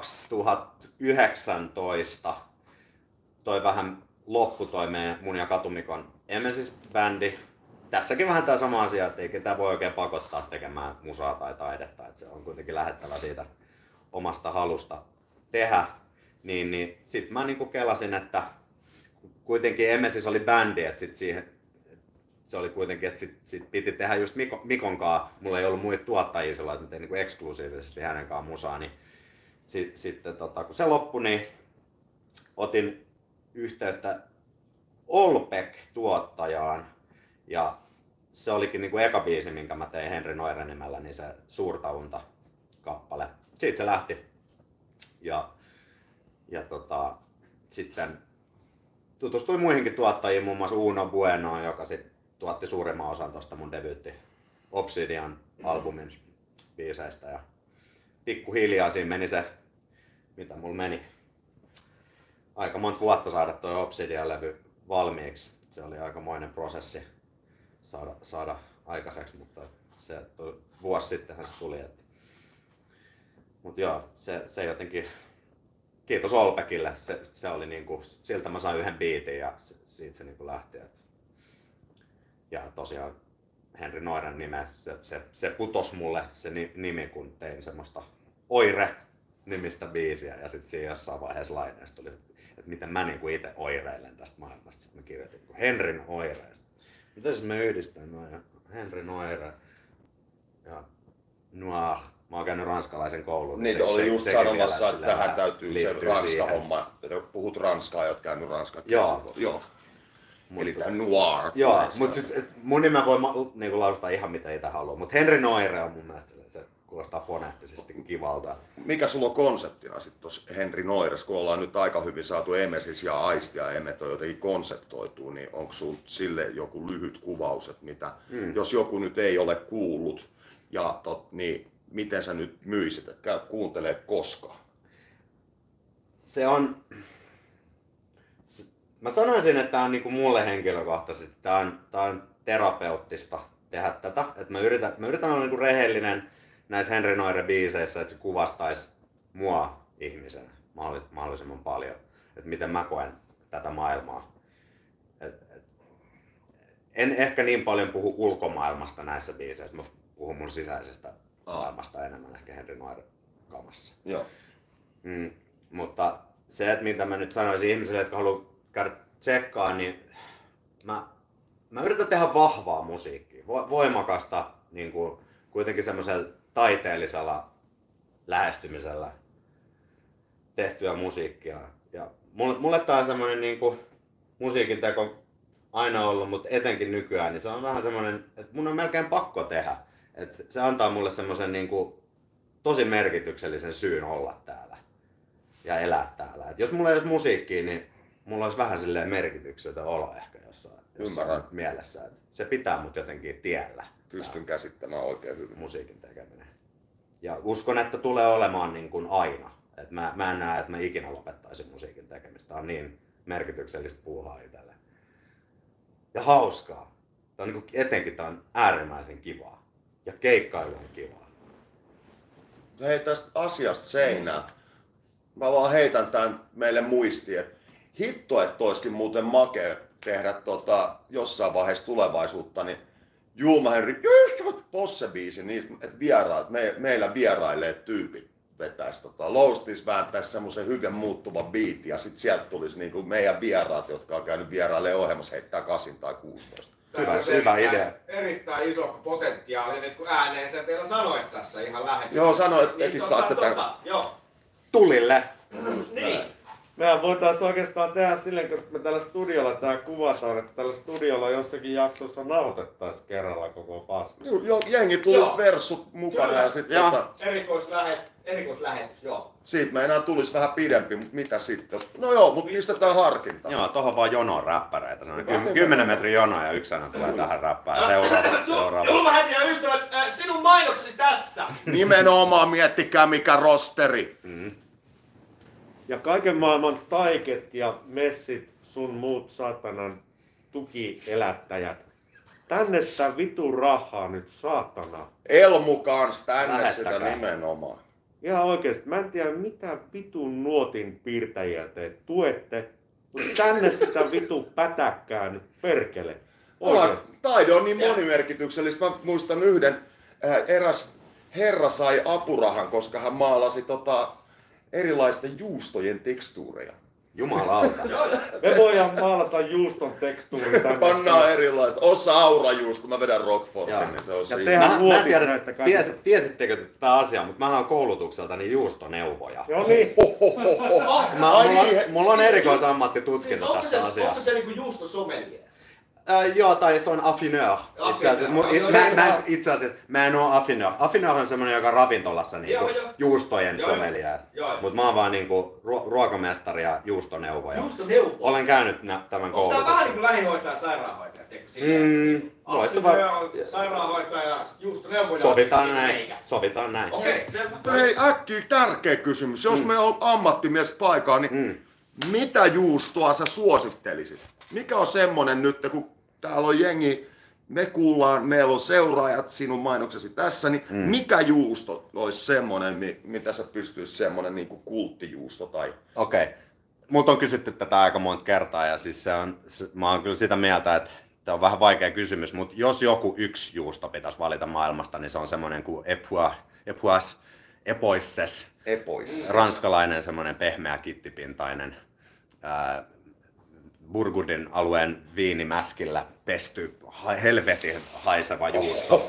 kaksituhattayhdeksäntoista. Toi vähän loppu toi meidän, mun ja Katumikon Emesis-bändi. Tässäkin vähän tää sama asia, että ei ketään voi oikein pakottaa tekemään musaa tai taidetta. Että se on kuitenkin lähettävä siitä omasta halusta tehdä. Niin, niin sit mä niinku kelasin, että kuitenkin Emesis oli bändi, että sit siihen se oli kuitenkin, että sit, sit piti tehdä just Mikon, Mikon kanssa. Mulla ei ollut muita tuottajia sillä, että mä tein niinku eksklusiivisesti hänen kanssaan musaa. Niin sit, sitten tota, kun se loppui, niin otin yhteyttä Olpek-tuottajaan. Ja se olikin niinku eka biisi, minkä mä tein Henry Noire nimellä, niin se Suurta unta kappale. Siitä se lähti. Ja, ja tota, sitten tutustuin muihinkin tuottajiin, muun muassa Uno Buenoon, joka sit tuotti suurimman osan tosta mun debyytti Obsidian-albumin biiseistä. Ja pikkuhiljaa siinä meni se, mitä mulla meni, aika monta vuotta saada toi Obsidian-levy valmiiksi. Se oli aikamoinen prosessi saada, saada aikaiseksi, mutta se toi, vuosi sittenhän se tuli. Että. Mut joo, se, se jotenkin, kiitos Olpekille, se, se oli niinku, siltä mä sain yhden biitin ja se, siitä se niinku lähti. Että. Ja tosiaan Henri Noiren nimeä, se, se, se putos mulle se nimi, kun tein semmoista Oire-nimistä biisiä. Ja sitten siinä jossain vaiheessa laineessa tuli, että miten mä niinku itse oireilen tästä maailmasta. Sitten mä kirjoitin Henrin oireista. Miten me yhdistän noin? Henri Noire ja Noir. Mä oon käynyt ranskalaisen koulun. Niin, se, oli se, just sanomassa, että tähän täytyy se ranska-homma. Puhut ranskaa, oot käynyt ranskaa. Joo. Joo. Eli tää Noir. Joo, mutta siis mun nimeä voi niinku laustaa ihan mitä itse haluaa. Mutta Henri Noire on mun mielestä se, se kuulostaa foneettisesti kivalta. Mikä sulla on konseptina sitten tuossa Henri Noires, kun ollaan nyt aika hyvin saatu Emesis ja Aisti ja Emet on jotenkin konseptoituu, niin onko sulla sille joku lyhyt kuvaus, että mitä, mm. jos joku nyt ei ole kuullut, ja tot, niin miten sä nyt myisit, että käy kuuntelee koskaan? Se on... Mä sanoisin, että tää on niinku mulle henkilökohtaisesti, tää on, tää on terapeuttista tehdä tätä. Et mä, yritän, mä yritän olla niinku rehellinen näissä Henri Noire biiseissä, että se kuvastaisi mua ihmisenä mahdollisimman paljon. Että miten mä koen tätä maailmaa. Et, et, en ehkä niin paljon puhu ulkomaailmasta näissä biiseissä, mä puhun mun sisäisestä maailmasta enemmän ehkä Henri Noire kamassa. Joo. Mm, mutta se, että mitä mä nyt sanoisin ihmisille, jotka haluaa käydä tsekkaa, niin mä, mä yritän tehdä vahvaa musiikkia, voimakasta, niin kuin kuitenkin semmoisella taiteellisella lähestymisellä tehtyä musiikkia. Ja mulle, mulle tää on semmoinen niin kuin musiikin teko aina ollut, mutta etenkin nykyään, niin se on vähän semmoinen, että mun on melkein pakko tehdä. Et se, se antaa mulle semmoisen niin kuin tosi merkityksellisen syyn olla täällä ja elää täällä. Et jos mulla ei olisi musiikkia, niin mulla olisi vähän silleen merkityksetön olo ehkä jossain, jossain mielessä. Et se pitää mut jotenkin tiellä. Pystyn käsittämään oikein hyvin. Musiikin tekeminen. Ja uskon, että tulee olemaan niin kuin aina. Et mä, mä en näe, että mä ikinä lopettaisin musiikin tekemistä. Tää on niin merkityksellistä puuhaa itselle. Ja hauskaa. Tää on niin kuin, etenkin tää on äärimmäisen kivaa. Ja keikkailu on kivaa. Hei, tästä asiasta seinään. Mä vaan heitän tän meille muistiin, että hitto, että olisikin muuten makea tehdä tota, jossain vaiheessa tulevaisuutta, niin Julma Henri, Posse-biisi, niin, että vieraat, me, meillä vierailee tyypit vetäisi tota, loustis, vääntäisi semmoisen hyvän muuttuvan biitin ja sit sieltä tulisi niinku meidän vieraat, jotka on käynyt vierailemaan ohjelmassa, heittää kasin tai kuusitoista. Tässä on hyvä idea. Erittäin iso potentiaali, nyt kun ääneen sen vielä sanoit tässä ihan lähetyksessä. Joo, sanoit, että tekin niin, saatte tota, tämän. Joo. Tulille. Niin. Mehän voitaisiin oikeastaan tehdä silleen, kun me tällä studiolla tää kuvataan, että tällä studiolla jossakin jaksossa nautettaisiin kerralla koko paska. Joo, jengi tulisi Joo. versut mukana. Kyllä. Ja sitten tota, Erikoislähe, erikoislähetys, joo. siitä me enää tulisi vähän pidempi, mutta mitä sitten? No joo, mutta pistetään harkintaan. Joo, tohon vaan jonoon räppäreitä. Kymmenen metrin jono ja yksi aina tulee tähän räppään. Seuraava, seuraava. Julma Henri ja ystävät, äh, sinun mainoksesi tässä! Nimenomaan, miettikää mikä rosteri. Mm. Ja kaiken maailman taiket ja messit, sun muut saatanan tukielättäjät. Tänne sitä vitun rahaa nyt, saatana. Elmu kans tänne Lähettäkää. sitä nimenomaan. Ihan oikeesti, mä en tiedä mitä vitun nuotin piirtäjiä te tuette, mutta tänne sitä vitun pätäkkää nyt, perkele. Oikeesti. Taide on niin monimerkityksellistä. Mä muistan yhden, äh, eräs herra sai apurahan, koska hän maalasi tota, erilaisten juustojen tekstuureja. Jumalauta. Me voidaan maalata juuston tekstuuri tänne. Pannaan erilaista. Osa aurajuusto, mä vedän Rockfortin, niin se on Ja siinä. tehdään Mä, mä en luotit tiedä, näistä kaikista. ties, tiesittekö tätä asiaa, mutta mä oon koulutukseltani juustoneuvoja. Joo niin. Mä, Ai mulla, on, niin, mulla on siis- erikoisammattitutkinto Siis onko tästä se, onko asiasta. se niinku juustosommelier? Äh, joo, tai se on affineur. Itse asiassa, mu, Affineur. mä, mä, itse asiassa mä en oo affineur. Affineur on semmonen, joka ravintolassa niinku Joo, joo. juustojen Joo, joo. sommelier. Joo. Mut mä oon vaan niinku ruo- ruokamestari ja juustoneuvoja. Juustoneuvoja? Olen käynyt nä- tämän Onko tää vähän koulutuksen. niinku lähihoitaja ja sairaanhoitaja? Teekö silleen? Mm, vois se vaan- Affineur, sairaanhoitaja ja juustoneuvoja. Sovitaan Eikä. näin. Sovitaan näin. Okei, selvä. Hei, äkkiä tärkeä kysymys. Jos me on ammattimies paikkaa, niin Mm. mitä juustoa sä suosittelisit? Mikä on semmonen nyt, kun täällä on jengi, me kuullaan, meillä on seuraajat sinun mainoksesi tässä, niin mm. mikä juusto olisi semmonen, mi- mitä sä pystyisit semmonen niinku kulttijuusto tai... Okei. Okay. Mut on kysytty tätä aika monta kertaa ja siis se on, se, mä oon kyllä sitä mieltä, että tämä on vähän vaikea kysymys, mutta jos joku yksi juusto pitäisi valita maailmasta, niin se on semmoinen kuin Epois, Epois, Epoisses, Epois. ranskalainen semmoinen pehmeä kittipintainen ää, Burgundin alueen viinimäskillä pesty ha- helvetin haiseva juusto.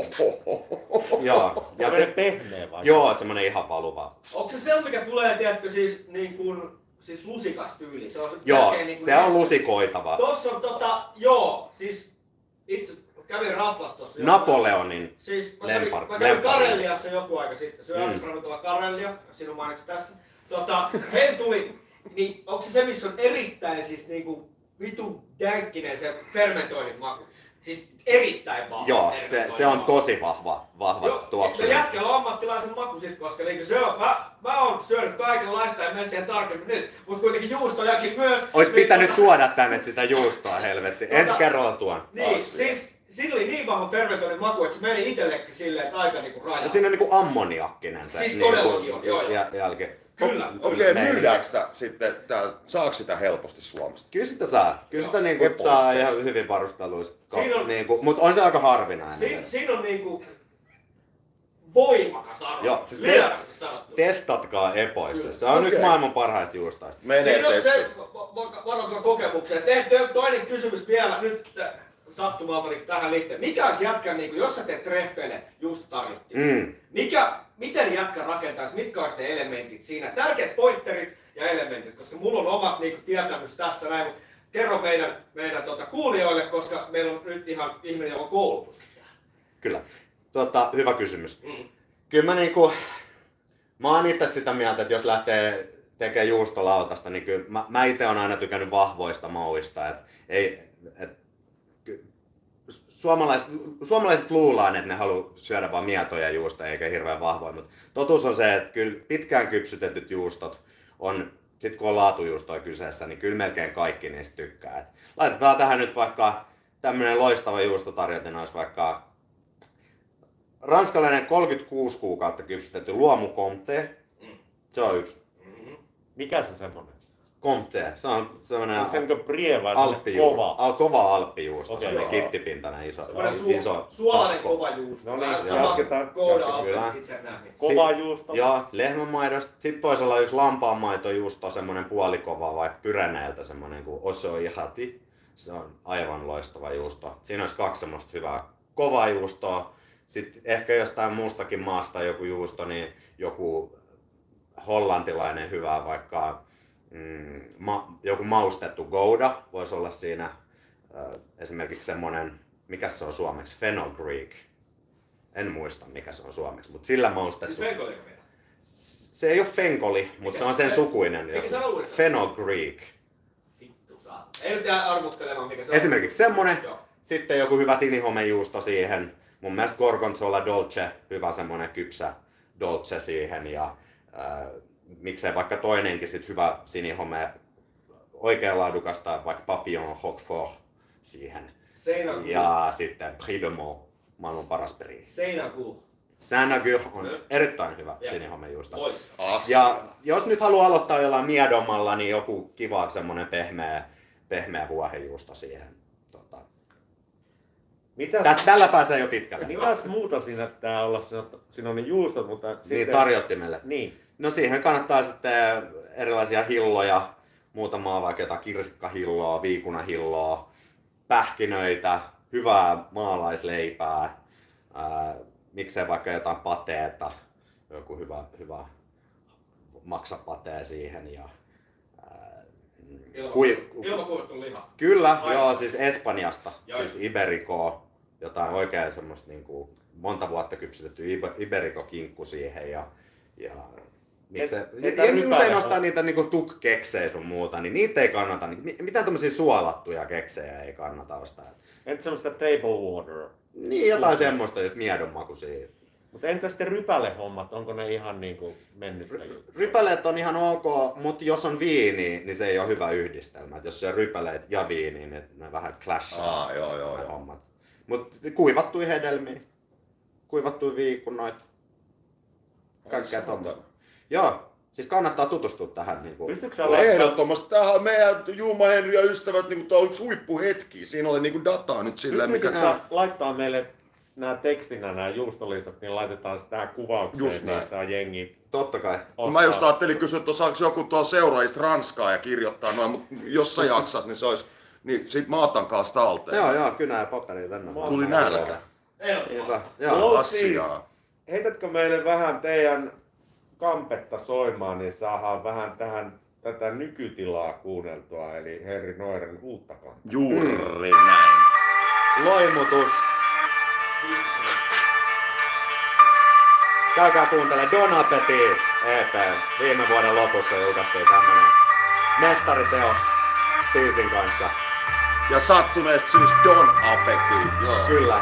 Joo, ja se pehmeä vai? Joo, semmoinen ihan valuva. Onko se se, mikä tulee, tiedätkö, siis niin kuin, siis lusikas tyyli? Se on Joo, niin se on lusikoitava. Tossa on tota, joo, siis itse kävin raflas tossa. Napoleonin Siis mä kävin, lempar- mä kävin lempari. Kareliassa joku aika sitten, syömisravintola Karellia, sinun mainitsi tässä. Tota, heillä tuli, niin onko se se, missä on erittäin siis niinku vitu dänkkinen se fermentoinnin maku? Siis erittäin vahva. Joo, se, fermentoinnin se on maku. tosi vahva, vahva Joo, tuoksu. se jätkällä on ammattilaisen maku sit, koska niinku se on, mä, mä oon syönyt kaikenlaista ja mene siihen tarkemmin nyt, mutta kuitenkin juustojakin myös. Ois niin pitänyt tota- tuoda tänne sitä juustoa, helvetti. Ensi kerralla tuon. Niin, Asia. siis sillä oli niin vahva fermentoinnin maku, että se meni itsellekin silleen, että aika niinku rajaa. Ja siinä on niinku ammoniakkinen se. Siis niinku, todellakin on, joo, joo. jä- jälki. Kyllä. Okei, Meillä. myydäänkö sitä sitten, tää, saako sitä helposti Suomesta? Kyllä sitä saa. Kyllä sitä niinku Epoisses. saa ihan hyvin varusteluista. Siinä on- Niinku, mutta on se aika harvinainen. Siin, siinä on niinku voimakas arvo. Joo, siis Lievästi sanottu. Testatkaa Epoisses. Se on Okei. yksi maailman parhaista juustoista. Menee Siinä on se, testata. varatkaa kokemukseen. Te, toinen kysymys vielä nyt äh, sattumalta niin tähän liittyen. Mikä olisi jätkän, niin jos sä teet treffeille just tarjottiin, Mm. mikä, miten jätkä rakentaisi, mitkä olisi ne elementit siinä? Tärkeät pointterit ja elementit, koska mulla on omat niin tietämys tästä näin, mutta kerro meidän, meidän tota, kuulijoille, koska meillä on nyt ihan ihminen, jolla on koulutus. Kyllä. Tota, hyvä kysymys. Mm. Kyllä mä niinku, mä oon itse sitä mieltä, että jos lähtee tekemään juustolautasta, niin kyllä mä, mä itse on aina tykännyt vahvoista mauista. Et ei, et, ky- suomalaiset, suomalaiset luullaan, että ne haluaa syödä vaan mietoja juustoja eikä hirveän vahvoja, mutta totuus on se, että kyllä pitkään kypsytetyt juustot on, sit kun on laatujuustoja kyseessä, niin kyllä melkein kaikki niistä tykkää. Et laitetaan tähän nyt vaikka tämmönen loistava juustotarjotin olisi vaikka ranskalainen kolmekymmentäkuusi kuukautta kypsytetty luomu Comté. Se on yksi. Mikä se semmonen? Comté. Se on semmoinen Onko se niinku brie vai semmonen alppijuusto. kova? Al, kova alppijuusto. Okei. Semmoinen kittipintainen iso, Semmoinen su- iso suolainen pahko. kova juusto. No niin, Vähän sama jatketaan. Gouda Kyllä. Alpet itse nähnyt. Kova Si- juusto? Joo, lehmänmaidosta. Sitten voisi olla yksi lampaanmaitojuusto, semmoinen puolikova vaikka Pyreneiltä, semmoinen kuin Osso Ihati. Se on aivan loistava juusto. Siinä olisi kaksi semmoista hyvää kovaa juustoa. Sitten ehkä jostain muustakin maasta joku juusto, niin joku hollantilainen hyvä, vaikka mm, ma, joku maustettu Gouda voisi olla siinä. Äh, esimerkiksi semmoinen, mikä se on suomeksi, fenugreek. En muista mikä se on suomeksi, mutta sillä maustettu. Siis venkoliko vielä? Se ei ole fenkoli, mutta se on sen sukuinen. Mikä se on uudestaan? Fenugreek. Vittu saa. Ei nyt jää arvuttelemaan mikä se on. Esimerkiksi semmonen. Joo. Sitten joku hyvä sinihomejuusto siihen. Mun mielestä Gorgonzola Dolce, hyvä semmonen kypsä Dolce siihen. Ja äh, miksei vaikka toinenkin sit hyvä sinihome, oikein laadukasta, vaikka Papillon Roquefort siihen. Seinäkuu. Ja sitten Prix de Meaux, maailman paras Prix. Seinäkuu. Saint-Agur on Mm. erittäin hyvä Ja. sinihomejuusto. Loistava. Asia. Ja jos nyt haluaa aloittaa jollain miedommalla, niin joku kiva semmonen pehmeä, pehmeä vuohenjuusto siihen. Tota. Mitäs, Tästä, tällä pääsee jo pitkälle. mitäs muuta siinä pitää olla? Siinä on, siinä on ne juustot, mutta Niin sitten... tarjottimelle. Niin. No siihen kannattaa sitten erilaisia hilloja, muutamaa vaikka jotain kirsikkahilloa, viikunahilloa, pähkinöitä, hyvää maalaisleipää, ää, miksei vaikka jotain pateeta, joku hyvä, hyvä maksapatee siihen ja ää, kui, Ilmakuivattu liha. Kyllä, Aivan. joo, siis Espanjasta, Joo. siis Iberico, jotain oikein semmoista niinku monta vuotta kypsytetty Ibe- Iberico-kinkku siihen ja, ja miksei, Et- ja, et ja rypäle niin usein on- ostaa niitä niinku tuk-keksejä sun muuta, niin niitä ei kannata, niin, mi- mitään tämmöisiä suolattuja keksejä ei kannata ostaa. Entä semmoista table water? Niin, jotain semmoista, just miedonmakuisia. Mutta entä sitten rypälehommat, onko ne ihan niinku mennyttä juttua? Rypäleet on ihan ok, mutta jos on viini, niin se ei ole hyvä yhdistelmä. Et jos se on rypäleet ja viini, niin ne vähän clashaa Aa, joo, joo, ne joo. hommat. Mutta kuivattui hedelmiä, kuivattui viikunoita, kaikkea Ai, tommoista. Joo, Siis kannattaa tutustua tähän. Niin kuin... Pystytkö sä laittamaan? Ehdottomasti. Tämähän on meidän Juuma Henry ja ystävät, niin tämä on yksi huippuhetki. Siinä oli niin dataa nyt silleen, mikä... Pystytkö sä laittaa meille nämä tekstinä nämä juustolistat, niin laitetaan se tähän kuvaukseen, Just niin näin. saa jengi Totta kai. No mä just ajattelin kysyä, että osaako joku tuolla seuraajista ranskaa ja kirjoittaa noin, mutta jos sä jaksat, niin se olisi... Niin sit mä otan kanssa talteen. Joo, joo, kynä ja paperia tänne. Tuli nälkä. Ehdottomasti. Joo. Asiaa. heitätkö meille vähän teidän kampetta soimaan, niin saadaan vähän tähän tätä nykytilaa kuunneltua, eli Henri Noiren uutta kampetta. Juuri näin. Loimutus. Käykää kuuntelemaan Don Appetit E P. Viime vuoden lopussa julkaistiin tämmönen mestariteos Steezin kanssa. Ja sattuneesti siis Don Appetit. Joo. Kyllä.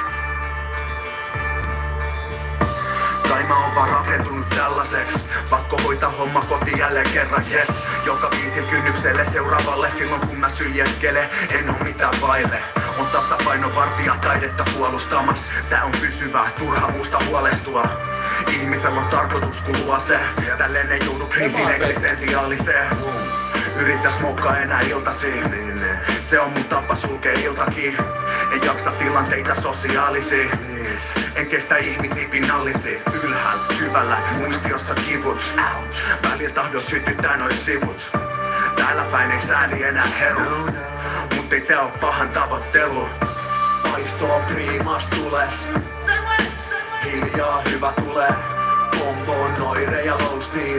Kai mä oon vaan rakentunut tällaiseksi. Pakko hoitaa homma koti jälleen kerran, yes. Joka biisin kynnykselle seuraavalle silloin kun mä syljeskele. En oo mitään vaille. On tasapainovartija taidetta puolustamas. Tää on pysyvää, turha muusta huolestua. Ihmisellä on tarkoitus kulua se. Tälleen ei joudu kriisin eksistentiaaliseen. Yritä smokkaa enää iltasiin. Se on mun tapa sulkee iltakin. En jaksa tilanteita sosiaalisia. En kestä ihmisiä pinnallisia. Ylhäällä, syvällä, muistiossa kivut. Välillä tahdon sytyttää nois sivut. Täällä päin ei sääli enää heru. Mut ei tää oo pahan tavoittelu. Paistoo priimas tules. Hiljaa hyvä tulee. Pompoon noire ja lousties.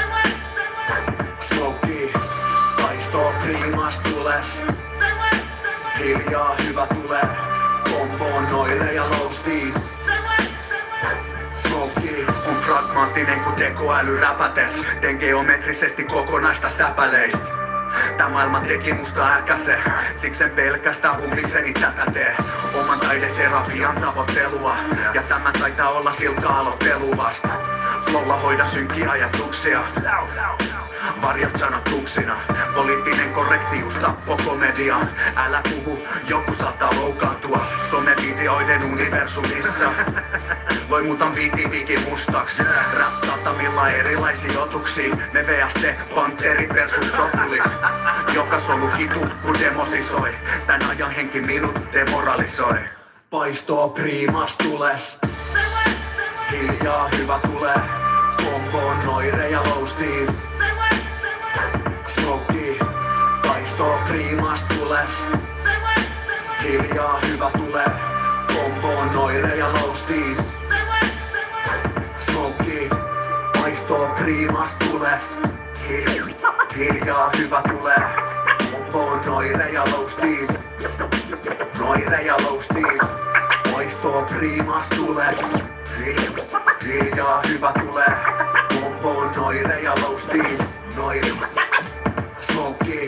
Smokey. Paistoo priimas tules. Hiljaa hyvä tulee. Pompoon noire ja lousties. Smokey on pragmaattinen kun tekoäly räpätes. Teen geometrisesti kokonaista säpäleistä. Tää maailma teki musta äkäse. Siksen pelkästään humlikseni tätä tee. Oman taideterapian tavoittelua. Ja tämä taitaa olla silkka aloittelu vasta. Flolla hoida synkkiä ajatuksia. Varjot sanat tuksina. Poliittinen korrektius tappoi komedia. Älä puhu, joku saattaa loukkaantua. Somevideoiden universumissa. Loi muutan viitiin viikin mustaks. Rap-tatavilla erilaisia otuksia. Me V S T, Panteri versus Sotuli. Joka solu kitu, kun demosisoi. Tän ajan henki minut demoralisoi. Paistoo priimas tules. Hiljaa hyvä tulee. Pompoon noire ja lousties. Smokey. Paistoo priimas tules. Hiljaa hyvä tulee. Pompoon noire ja lousties. Smokey. Paistoo priimas tules. Hiljaa hyvä tulee. Pompoon noire ja lousties. Noire ja lousties. Paistoo priimas tules. Hiljaa hyvä tulee. Pompoon noire ja lousties. Noire. Smokey.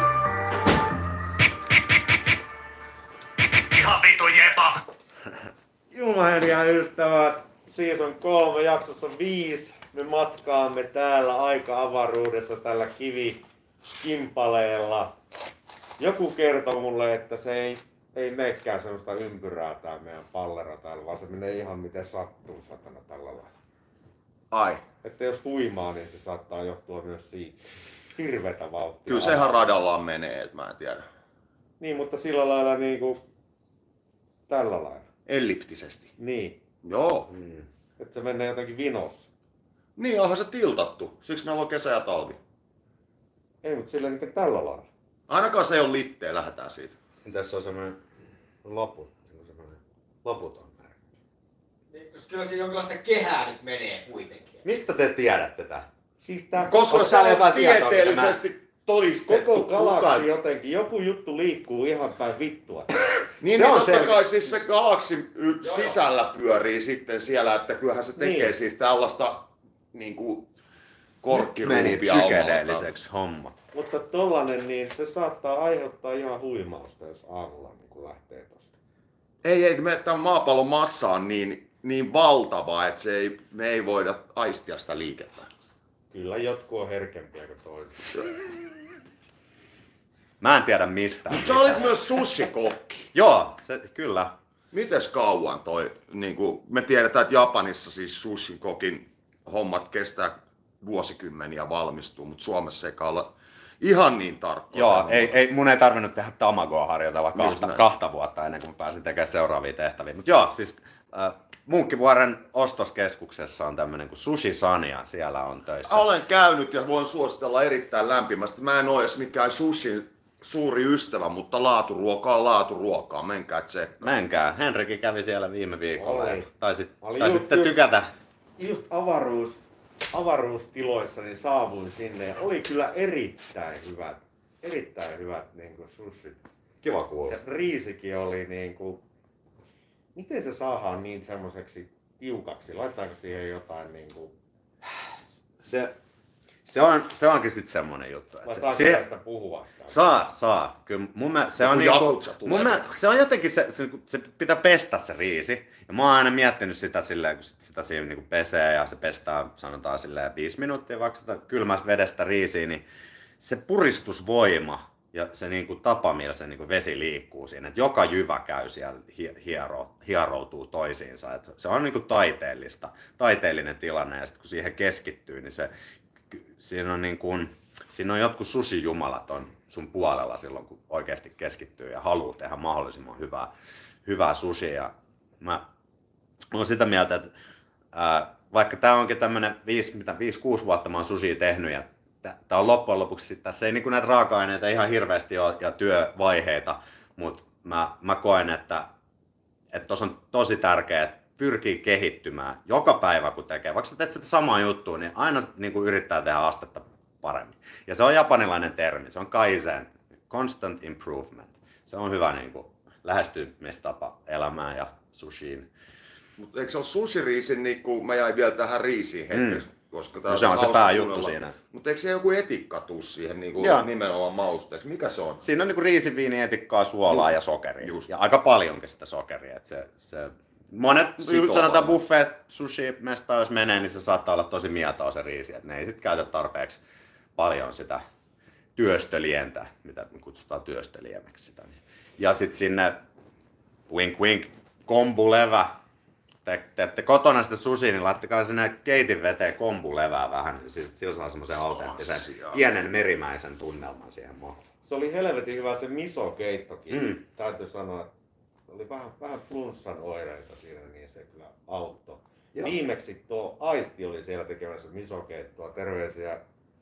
Ihan vitu jepa. Juuma Henri ja ystävät, season kolme, jaksossa viisi. Me matkaamme täällä aika-avaruudessa tällä kivikimpaleella. Joku kertoi mulle, että se ei, ei meekään semmoista ympyrää tää meidän pallero täällä, vaan se menee ihan miten sattuu satana tällä lailla. Ai. Että jos huimaa, niin se saattaa johtua myös siitä. Hirvetä vauhtia. Kyllä sehän radallaan menee, et mä en tiedä. Niin, mutta sillä lailla niinku tällä lailla. Elliptisesti. Niin. Joo. Mm. Että se menee jotenkin vinossa. Niin, onhan se tiltattu. Siksi meillä on kesä ja talvi. Ei, mutta sillä niinku tällä lailla. Ainakaan se ei ole litteä, lähdetään siitä. Entäs se on semmoinen lopu? Semmoinen loputon merkki. Niin, jos kyllä siinä jonkinlaista kehää nyt menee kuitenkin. Mistä te tiedätte tää? Siis tää Koska Onko se täällä on jotain tietoa, tieteellisesti todistettu. koko galaksi kukaan- jotenkin, joku juttu liikkuu ihan päin vittua. Niin, Se niin on totta selkeä. kai siis se galaksin y- sisällä pyörii sitten siellä, että kyllähän se tekee Niin. siis tällaista niinku Meni korkkirumpia psykedeelliseksi homma. Mutta tollanen, niin se saattaa aiheuttaa ihan huimausta, jos aamulla niin kun lähtee tosta. Ei, ei, me, tämä maapallon massa on niin, niin valtava, että se ei, me ei voida aistia sitä liikettä. Kyllä jotkut on herkempiä kuin toiset. Mä en tiedä mistä. Sä olit myös sushi-kokki. Joo, se, kyllä. Mites kauan toi, niin kuin me tiedetään, että Japanissa siis sushi-kokin hommat kestää vuosikymmeniä valmistuu, mutta Suomessa ei olla ihan niin tarkkoja. Joo, ei, ei, mun ei tarvinnut tehdä Tamagoa harjoitella kahta, näin. kahta vuotta ennen kuin mä pääsin tekemään seuraavia tehtäviä. Mutta joo, siis äh, Munkkivuoren ostoskeskuksessa on tämmöinen kuin Sushi Sania, siellä on töissä. Olen käynyt ja voin suositella erittäin lämpimästi. Mä en ole edes mikään sushin suuri ystävä, mutta laaturuoka on laaturuokaa. Menkää tsekkaan. Menkää. Henrikin kävi siellä viime viikolla. Oli. Taisit, Oli taisitte just- tykätä. Just avaruus, avaruustiloissa niin saavuin sinne ja oli kyllä erittäin hyvät, erittäin hyvät niin kuin sushit. Kiva kuulla. Se riisikin oli niin kuin, miten se saadaan niin semmoiseksi tiukaksi? Laittaako siihen jotain niin kuin, Se, se, on, se onkin sitten semmonen juttu. vai Että saako se, tästä puhua? saa, saa. Kyllä mun mielestä se on, Joku niinku, jakutsa tulee. mun mielestä, se on jotenkin, se, se, se pitää pestä se riisi. Ja mä oon aina miettinyt sitä silleen, kun sit sitä siinä niinku pesee ja se pestää, sanotaan silleen viisi minuuttia vaikka sitä kylmästä vedestä riisiä, niin se puristusvoima ja se niinku tapa, millä se niinku vesi liikkuu siinä, että joka jyvä käy siellä hiero, hieroutuu toisiinsa. Et se on niinku taiteellista, taiteellinen tilanne ja sitten kun siihen keskittyy, niin se, siinä on niinku, siinä on jotkut sushi-jumalat on sun puolella silloin, kun oikeasti keskittyy ja haluaa tehdä mahdollisimman hyvää, hyvää sushia. Mä oon sitä mieltä, että ää, vaikka tää onkin tämmönen viisi kuusi vuotta mä oon sushia tehnyt ja tää on loppujen lopuksi, tässä ei niinku näitä raaka-aineita ihan hirveästi ole ja työvaiheita, mutta mä, mä koen, että että tossa on tosi tärkeää, että pyrkii kehittymään joka päivä kun tekee. Vaikka sä teet sitä samaa juttua, niin aina niin kuin yrittää tehdä astetta paremmin. Ja se on japanilainen termi, se on kaizen, constant improvement. Se on hyvä niin kuin lähestymistapa elämään ja sushiin. Mutta eikö se ole sushiriisin, niin kun mä jäin vielä tähän riisiin hetkeksi, mm. koska tää No se on se hauska pääjuttu kuunnella. siinä. Mutta eikö se joku etikka tuu siihen niin kuin Joo. nimenomaan mausteeksi? Mikä se on? Siinä on niin kuin riisiviini, etikkaa, suolaa Ju- ja sokeria. just. Ja aika paljonkin sitä sokeria. Että se, se, monet, Sitovaa. sanotaan buffet, sushi, mesta, jos menee, niin se saattaa olla tosi mietoa se riisi. Että ne ei sit käytä tarpeeksi paljon sitä työstölientä, mitä me kutsutaan työstöliemeksi sitä. Ja sitten sinne wink wink kombulevä. Te teette kotona sitä sushi, niin laittakaa sinne keitin veteen kombulevää vähän. Sillä saa semmoisen autenttisen Asia. pienen merimäisen tunnelman siihen makuun. Se oli helvetin hyvä se miso-keittokin. Mm. Täytyy sanoa, että oli vähän, vähän flunssan oireita siinä, niin se kyllä auttoi. Joo. Viimeksi tuo Aisti oli siellä tekemässä miso-keittoa. Terveisiä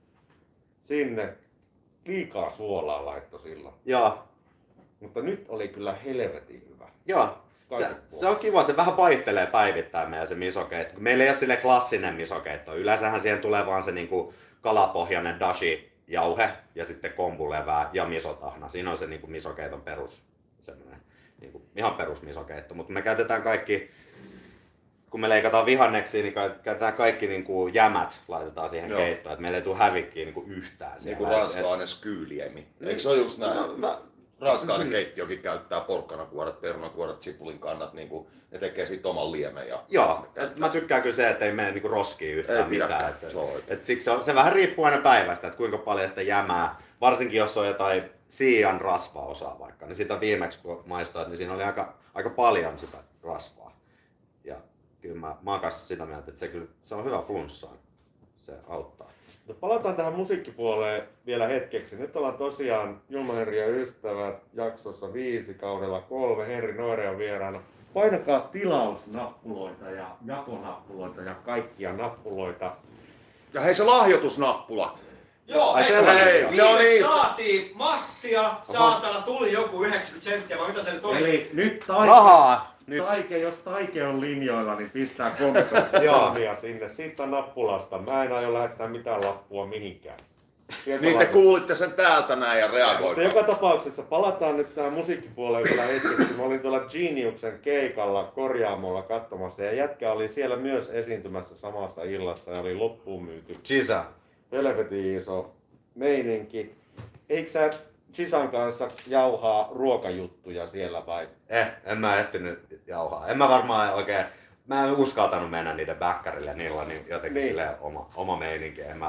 sinne. Liikaa suolaa laitto silloin. Joo, Mutta nyt oli kyllä helvetin hyvä. joo. Se, Kaiket se on kiva, se vähän vaihtelee päivittäin meidän se misokeitto. Meillä ei ole sille klassinen misokeitto. Yleensähän siihen tulee vaan se niinku kalapohjainen dashi jauhe ja sitten kombulevää ja misotahna. Siinä on se niinku misokeiton perus, semmoinen niinku ihan perus misokeitto. Mutta me käytetään kaikki, kun me leikataan vihanneksia, niin käytetään kaikki niinku jämät, laitetaan siihen Joo. keittoon. Että meillä ei tule hävikkiä niinku yhtään Niin siellä. kuin ranskalainen skyyliemi. Eikö se ole just näin? No, mä- Ranskalainen keittiökin käyttää porkkanakuoret, perunakuoret, sipulin kannat, niin kuin, ne tekee siitä oman liemen. Ja Joo, et mä tykkään kyllä se, että ei mene niinku roskiin yhtään Ei mitään. pidäkään, Et, se on oikein. et siksi se, on, se vähän riippuu aina päivästä, että kuinka paljon sitä jämää, varsinkin jos on jotain siian rasvaosaa vaikka, niin siitä viimeksi kun maistoit, niin siinä oli aika, aika paljon sitä rasvaa. Ja kyllä mä, mä oon kanssa sitä mieltä, että se, kyllä, se on hyvä flunssaan. Se auttaa. Mutta palataan tähän musiikkipuoleen vielä hetkeksi. Nyt ollaan tosiaan Julma Henri ja ystävät jaksossa viisi kaudella kolme. Henri Noire on vieraana. Painakaa tilausnappuloita ja jakonappuloita ja kaikkia nappuloita. Ja hei se lahjoitusnappula. Joo, Ai hei, se- hei, hei, ne on viimeksi niistä. saatiin massia, saatana tuli joku yhdeksänkymmentä senttiä, vai mitä se nyt oli? Eli nyt taike, Rahaa! Nyt! taike, jos Taike on linjoilla, niin pistää kolmetoista Joo. tonnia sinne. Siitä nappulasta. Mä en aio lähettää mitään lappua mihinkään. Sieltä Niin te laitetaan. kuulitte sen täältä näin ja Mutta reagoikaa. joka tapauksessa palataan nyt tähän musiikkipuoleen vielä hetkeksi. Mä olin tuolla Geniuksen keikalla Korjaamolla katsomassa ja jätkä oli siellä myös esiintymässä samassa illassa ja oli loppuun myyty. Chisa. Helvetin iso meininki. Eikö sä Chisan kanssa jauhaa ruokajuttuja siellä vai? Eh, en mä ehtinyt jauhaa. En mä varmaan oikein, mä en uskaltanut mennä niiden bäkkärille, niillä on niin jotenkin Niin. silleen oma, oma meininki. En mä,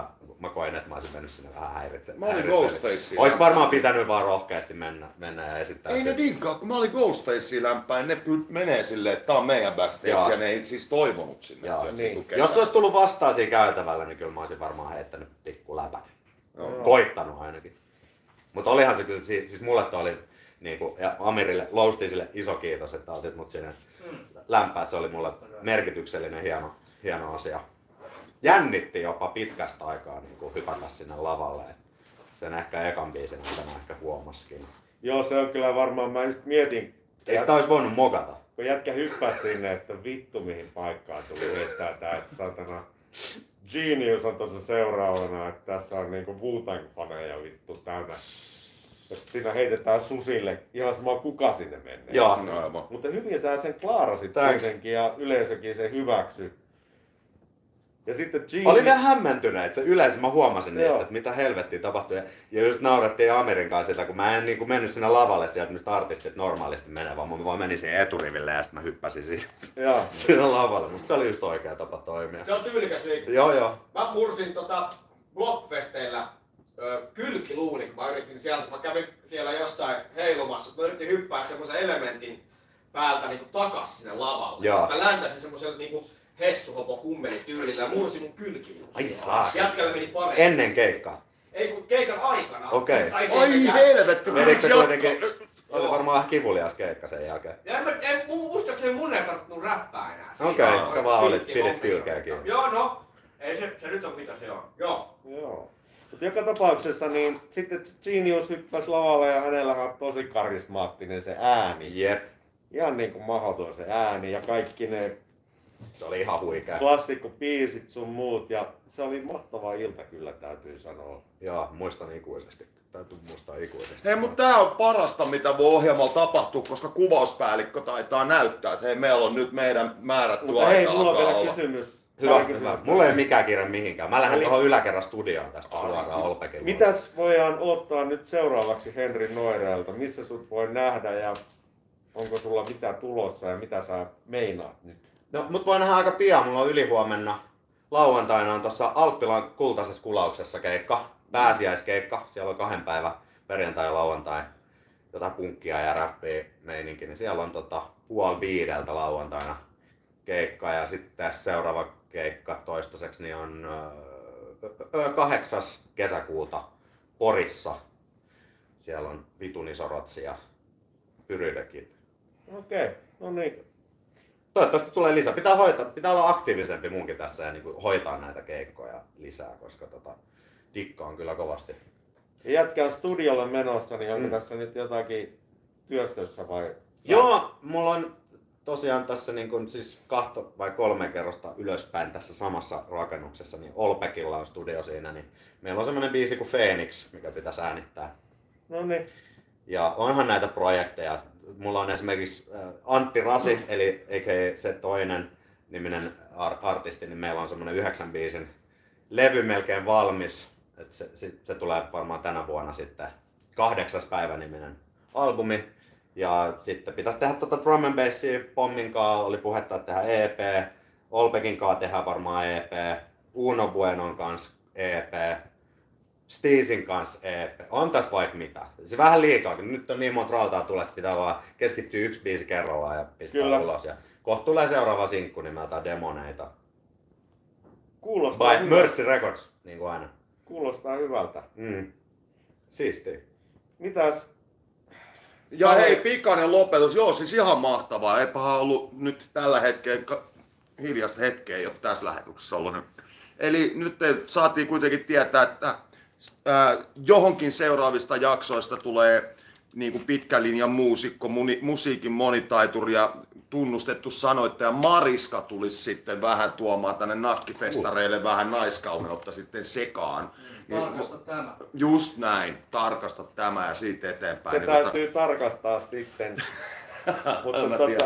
mä koin, että mä olisin mennyt sinne vähän häiritsemään. Mä olin Ghostface. Ois varmaan pitänyt vaan rohkeasti mennä, mennä ja esittää. Ei ne dinkkaa, kun mä olin Ghostface lämpäin, ne kyllä menee silleen, että tää on meidän backstage Joo. ja ne ei siis toivonut sinne. Joo, niin. Jos se olisi tullut vastaan siinä käytävällä, niin kyllä mä olisin varmaan heittänyt pikkuläpät. Koittanut ainakin. Mutta olihan se kyllä, siis mulle toi oli, niinku, ja Amirille, Loustisille iso kiitos, että otit mut sinne mm. lämpää. Se oli mulle merkityksellinen hieno, hieno asia. Jännitti jopa pitkästä aikaa niinku, hypätä sinne lavalle. Sen ehkä ekan biisin, mitä mä ehkä huomaskin. Joo, se on kyllä varmaan, mä just mietin, Ei sitä olisi voinut mokata. kun jätkä hyppäsi sinne, että vittu mihin paikkaan tuli heittää tää, että satana Genius on tuossa seuraavana, että tässä on niinku Wu-Tang-faneja vittu täynnä. Että siinä heitetään susille ihan sama kuka sinne menee. Joo. No, Mutta hyvin sä sen klaarasit Thanks. kuitenkin ja yleisökin sen hyväksy. Ja sitten Genius... Oli ne hämmentyneet, se yleensä mä huomasin niistä, Joo. että mitä helvettiä tapahtui. Ja, ja just naurettiin Amirin kanssa sitä, kun mä en niin mennyt sinne lavalle sieltä, mistä artistit normaalisti menee, vaan mä vaan menin siihen eturiville ja sitten mä hyppäsin siihen, Joo. sinne lavalle. Musta se oli just oikea tapa toimia. Se on tyylikäs liike. Joo joo. Mä mursin tota Blockfesteillä ö, kylkiluuni, kun mä yritin sieltä, mä kävin siellä jossain heilumassa, mä yritin hyppää semmoisen elementin päältä niinku takas sinne lavalle. Joo. Sitten mä läntäsin semmoisella niinku hessuhopo kummelityylillä ja mursin mun kylkiluun. Ai saas. Jätkällä meni paremmin. Ennen keikkaa. Ei kun keikan aikana. Okei. Ai, Ai keikan- helvetti, Vedikö miksi se kuitenkin, jatkaa? oli varmaan vähän kivulias keikka sen jälkeen. Ja en, mä- en, mun muistaakseni mun ei tarttunut räppää enää. Okei, Siinä sä vaan olit- kylki pidit hommissa. kylkeä kiinni. Joo no, ei se, se nyt on mitä se on. Joo. Joo. Mutta joka tapauksessa niin sitten Genius hyppäsi lavalle ja hänellähän on tosi karismaattinen se ääni. Jep. Ihan niinku mahdoton se ääni ja kaikki ne Se oli ihan huikea. klassikkobiisit sun muut ja se oli mahtava ilta kyllä täytyy sanoa. Joo, muistan ikuisesti. Täytyy muistaa ikuisesti. Hei, mutta tää on parasta, mitä voi ohjelmalla tapahtuu, koska kuvauspäällikkö taitaa näyttää, että hei, meillä on nyt meidän määrätty Mutta hei, aika mulla on alkaa vielä olla. kysymys. Hyvä, Pari hyvä. kysymystä. Mulla ei ole mikään kiire mihinkään. Mä lähden Eli- tuohon yläkerran studioon tästä suoraan Olpekilla. Mitäs voidaan odottaa nyt seuraavaksi Henri Noirelta? Missä sut voi nähdä ja onko sulla mitä tulossa ja mitä sä meinaat nyt? No, mut voi nähdä aika pian. Mulla on ylihuomenna lauantaina on tuossa Alppilan kultaisessa kulauksessa keikka. Pääsiäiskeikka. Siellä on kahden päivän perjantai ja lauantai. Jotain punkkia ja räppiä meininki. Niin siellä on tota puoli viideltä lauantaina keikka. Ja sitten seuraava keikka toistaiseksi niin on öö, kahdeksas kesäkuuta Porissa. Siellä on vitun iso rotsi ja Pyrydekin. Okei, okay. No niin. Toivottavasti tulee lisää. Pitää, hoitaa, pitää olla aktiivisempi munkin tässä ja niin kuin hoitaa näitä keikkoja lisää, koska tota, dikka on kyllä kovasti. Ja jätkä on studiolle menossa, niin onko Mm. tässä nyt jotakin työstössä vai? Joo, mulla on tosiaan tässä niin kuin, siis kahta vai kolme kerrosta ylöspäin tässä samassa rakennuksessa, niin Olpekilla on studio siinä, niin meillä on semmoinen biisi kuin Phoenix, mikä pitäisi äänittää. No niin. Ja onhan näitä projekteja. Mulla on esimerkiksi äh, Antti Rasi, eli eikä se toinen niminen ar- artisti, niin meillä on semmoinen yhdeksän biisin levy melkein valmis. Et se, se, se tulee varmaan tänä vuonna sitten kahdeksas päivä niminen albumi. Ja sitten pitäisi tehdä tuota drum and bassia Pommin kanssa, oli puhetta, että tehdään E P. Olpekin kanssa tehdään varmaan E P. Uno Buenon kanssa E P. Steezin kanssa E P. On tässä vaikka mitä. Se vähän liikaa, kun nyt on niin monta rautaa tulee, että pitää vaan keskittyä yksi biisi kerrallaan ja pistää Kyllä. ulos. Ja kohta tulee seuraava sinkku nimeltään Demoneita. Kuulostaa By hyvältä. Mercy Records, niin kuin aina. Kuulostaa hyvältä. Mm. Siistiä. Mitäs? Ja hei, pikainen lopetus. Joo, siis ihan mahtavaa. Eipähän ollut nyt tällä hetkellä, ka- hiljasta hetkeä ei ole tässä lähetyksessä ollut. Eli nyt saatiin kuitenkin tietää, että ää, johonkin seuraavista jaksoista tulee niin kuin pitkän linjan muusikko, muni, musiikin monitaituri ja tunnustettu sanoittaja Mariska tulisi sitten vähän tuomaan tänne nakkifestareille vähän naiskauneutta sitten sekaan. Tarkasta tämä. Just näin, tarkasta tämä ja siitä eteenpäin. Se Niin tota- täytyy tarkastaa sitten. Mutta Mä tota...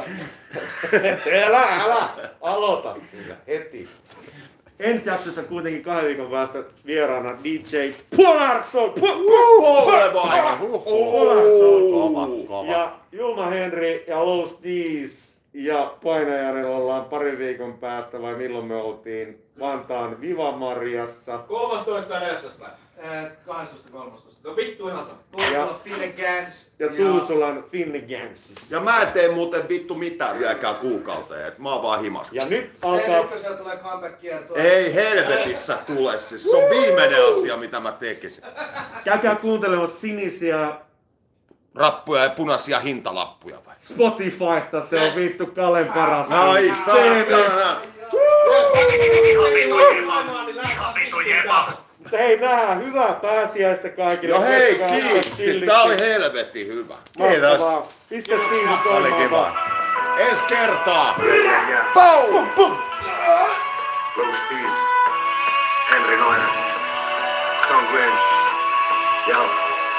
älä, älä! Aloita sillä heti. Ensi jaksossa kuitenkin kahden viikon päästä vieraana D J Polar Soul. Polar vai? Polar Soul. Kova, kova. Ja Julma Henri ja Low Steez Ja painajainen ollaan parin viikon päästä, vai milloin me oltiin Vantaan Viva Mariassa. kolmastoista ja neljästoista päivä. kahdeksantoista kolmastoista. No vittu ihan sama. Tuolla Finnegans. Ja Tuusulan Finnegansissa. Ja mä en tee muuten vittu mitään yökään kuukauteen, et mä oon vaan himassa. Ja nyt Se alkaa... nyt kun siellä tulee comeback-kiertoa. Ei helvetissä tule, siis se on viimeinen asia mitä mä tekisin. Käykää kuuntelemassa Sinisiä Rappuja ja punaisia hintalappuja vai? Spotifysta, se on vittu Kalen paras. Ai saatana! Mutta hei, nähdään hyvää pääsiäistä kaikille. No hei, Koittakaa ottaa kiitti! chillisti. Tää oli helvetin hyvä. Mahtavaa. Pistä Steve soimaan vaan. Ensi kertaa! Pau! Pum, pum. Blue Steve, Henry Noinen, John Green, Yellow.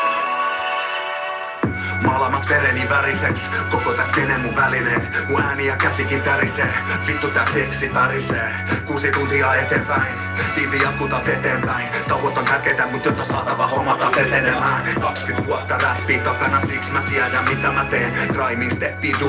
Maalamas vereni väriseks, koko tää skene mun väline. Mun ääni ja käsikin tärisee, vittu tää teksti värisee. Kuusi tuntia eteenpäin, biisi jatkuu taas eteenpäin. Tauot on tärkeitä, mut jotta saatava homma taas etenemään. kaksikymmentä vuotta räppiä takana, siksi mä tiedän mitä mä teen. Grimiin steppi,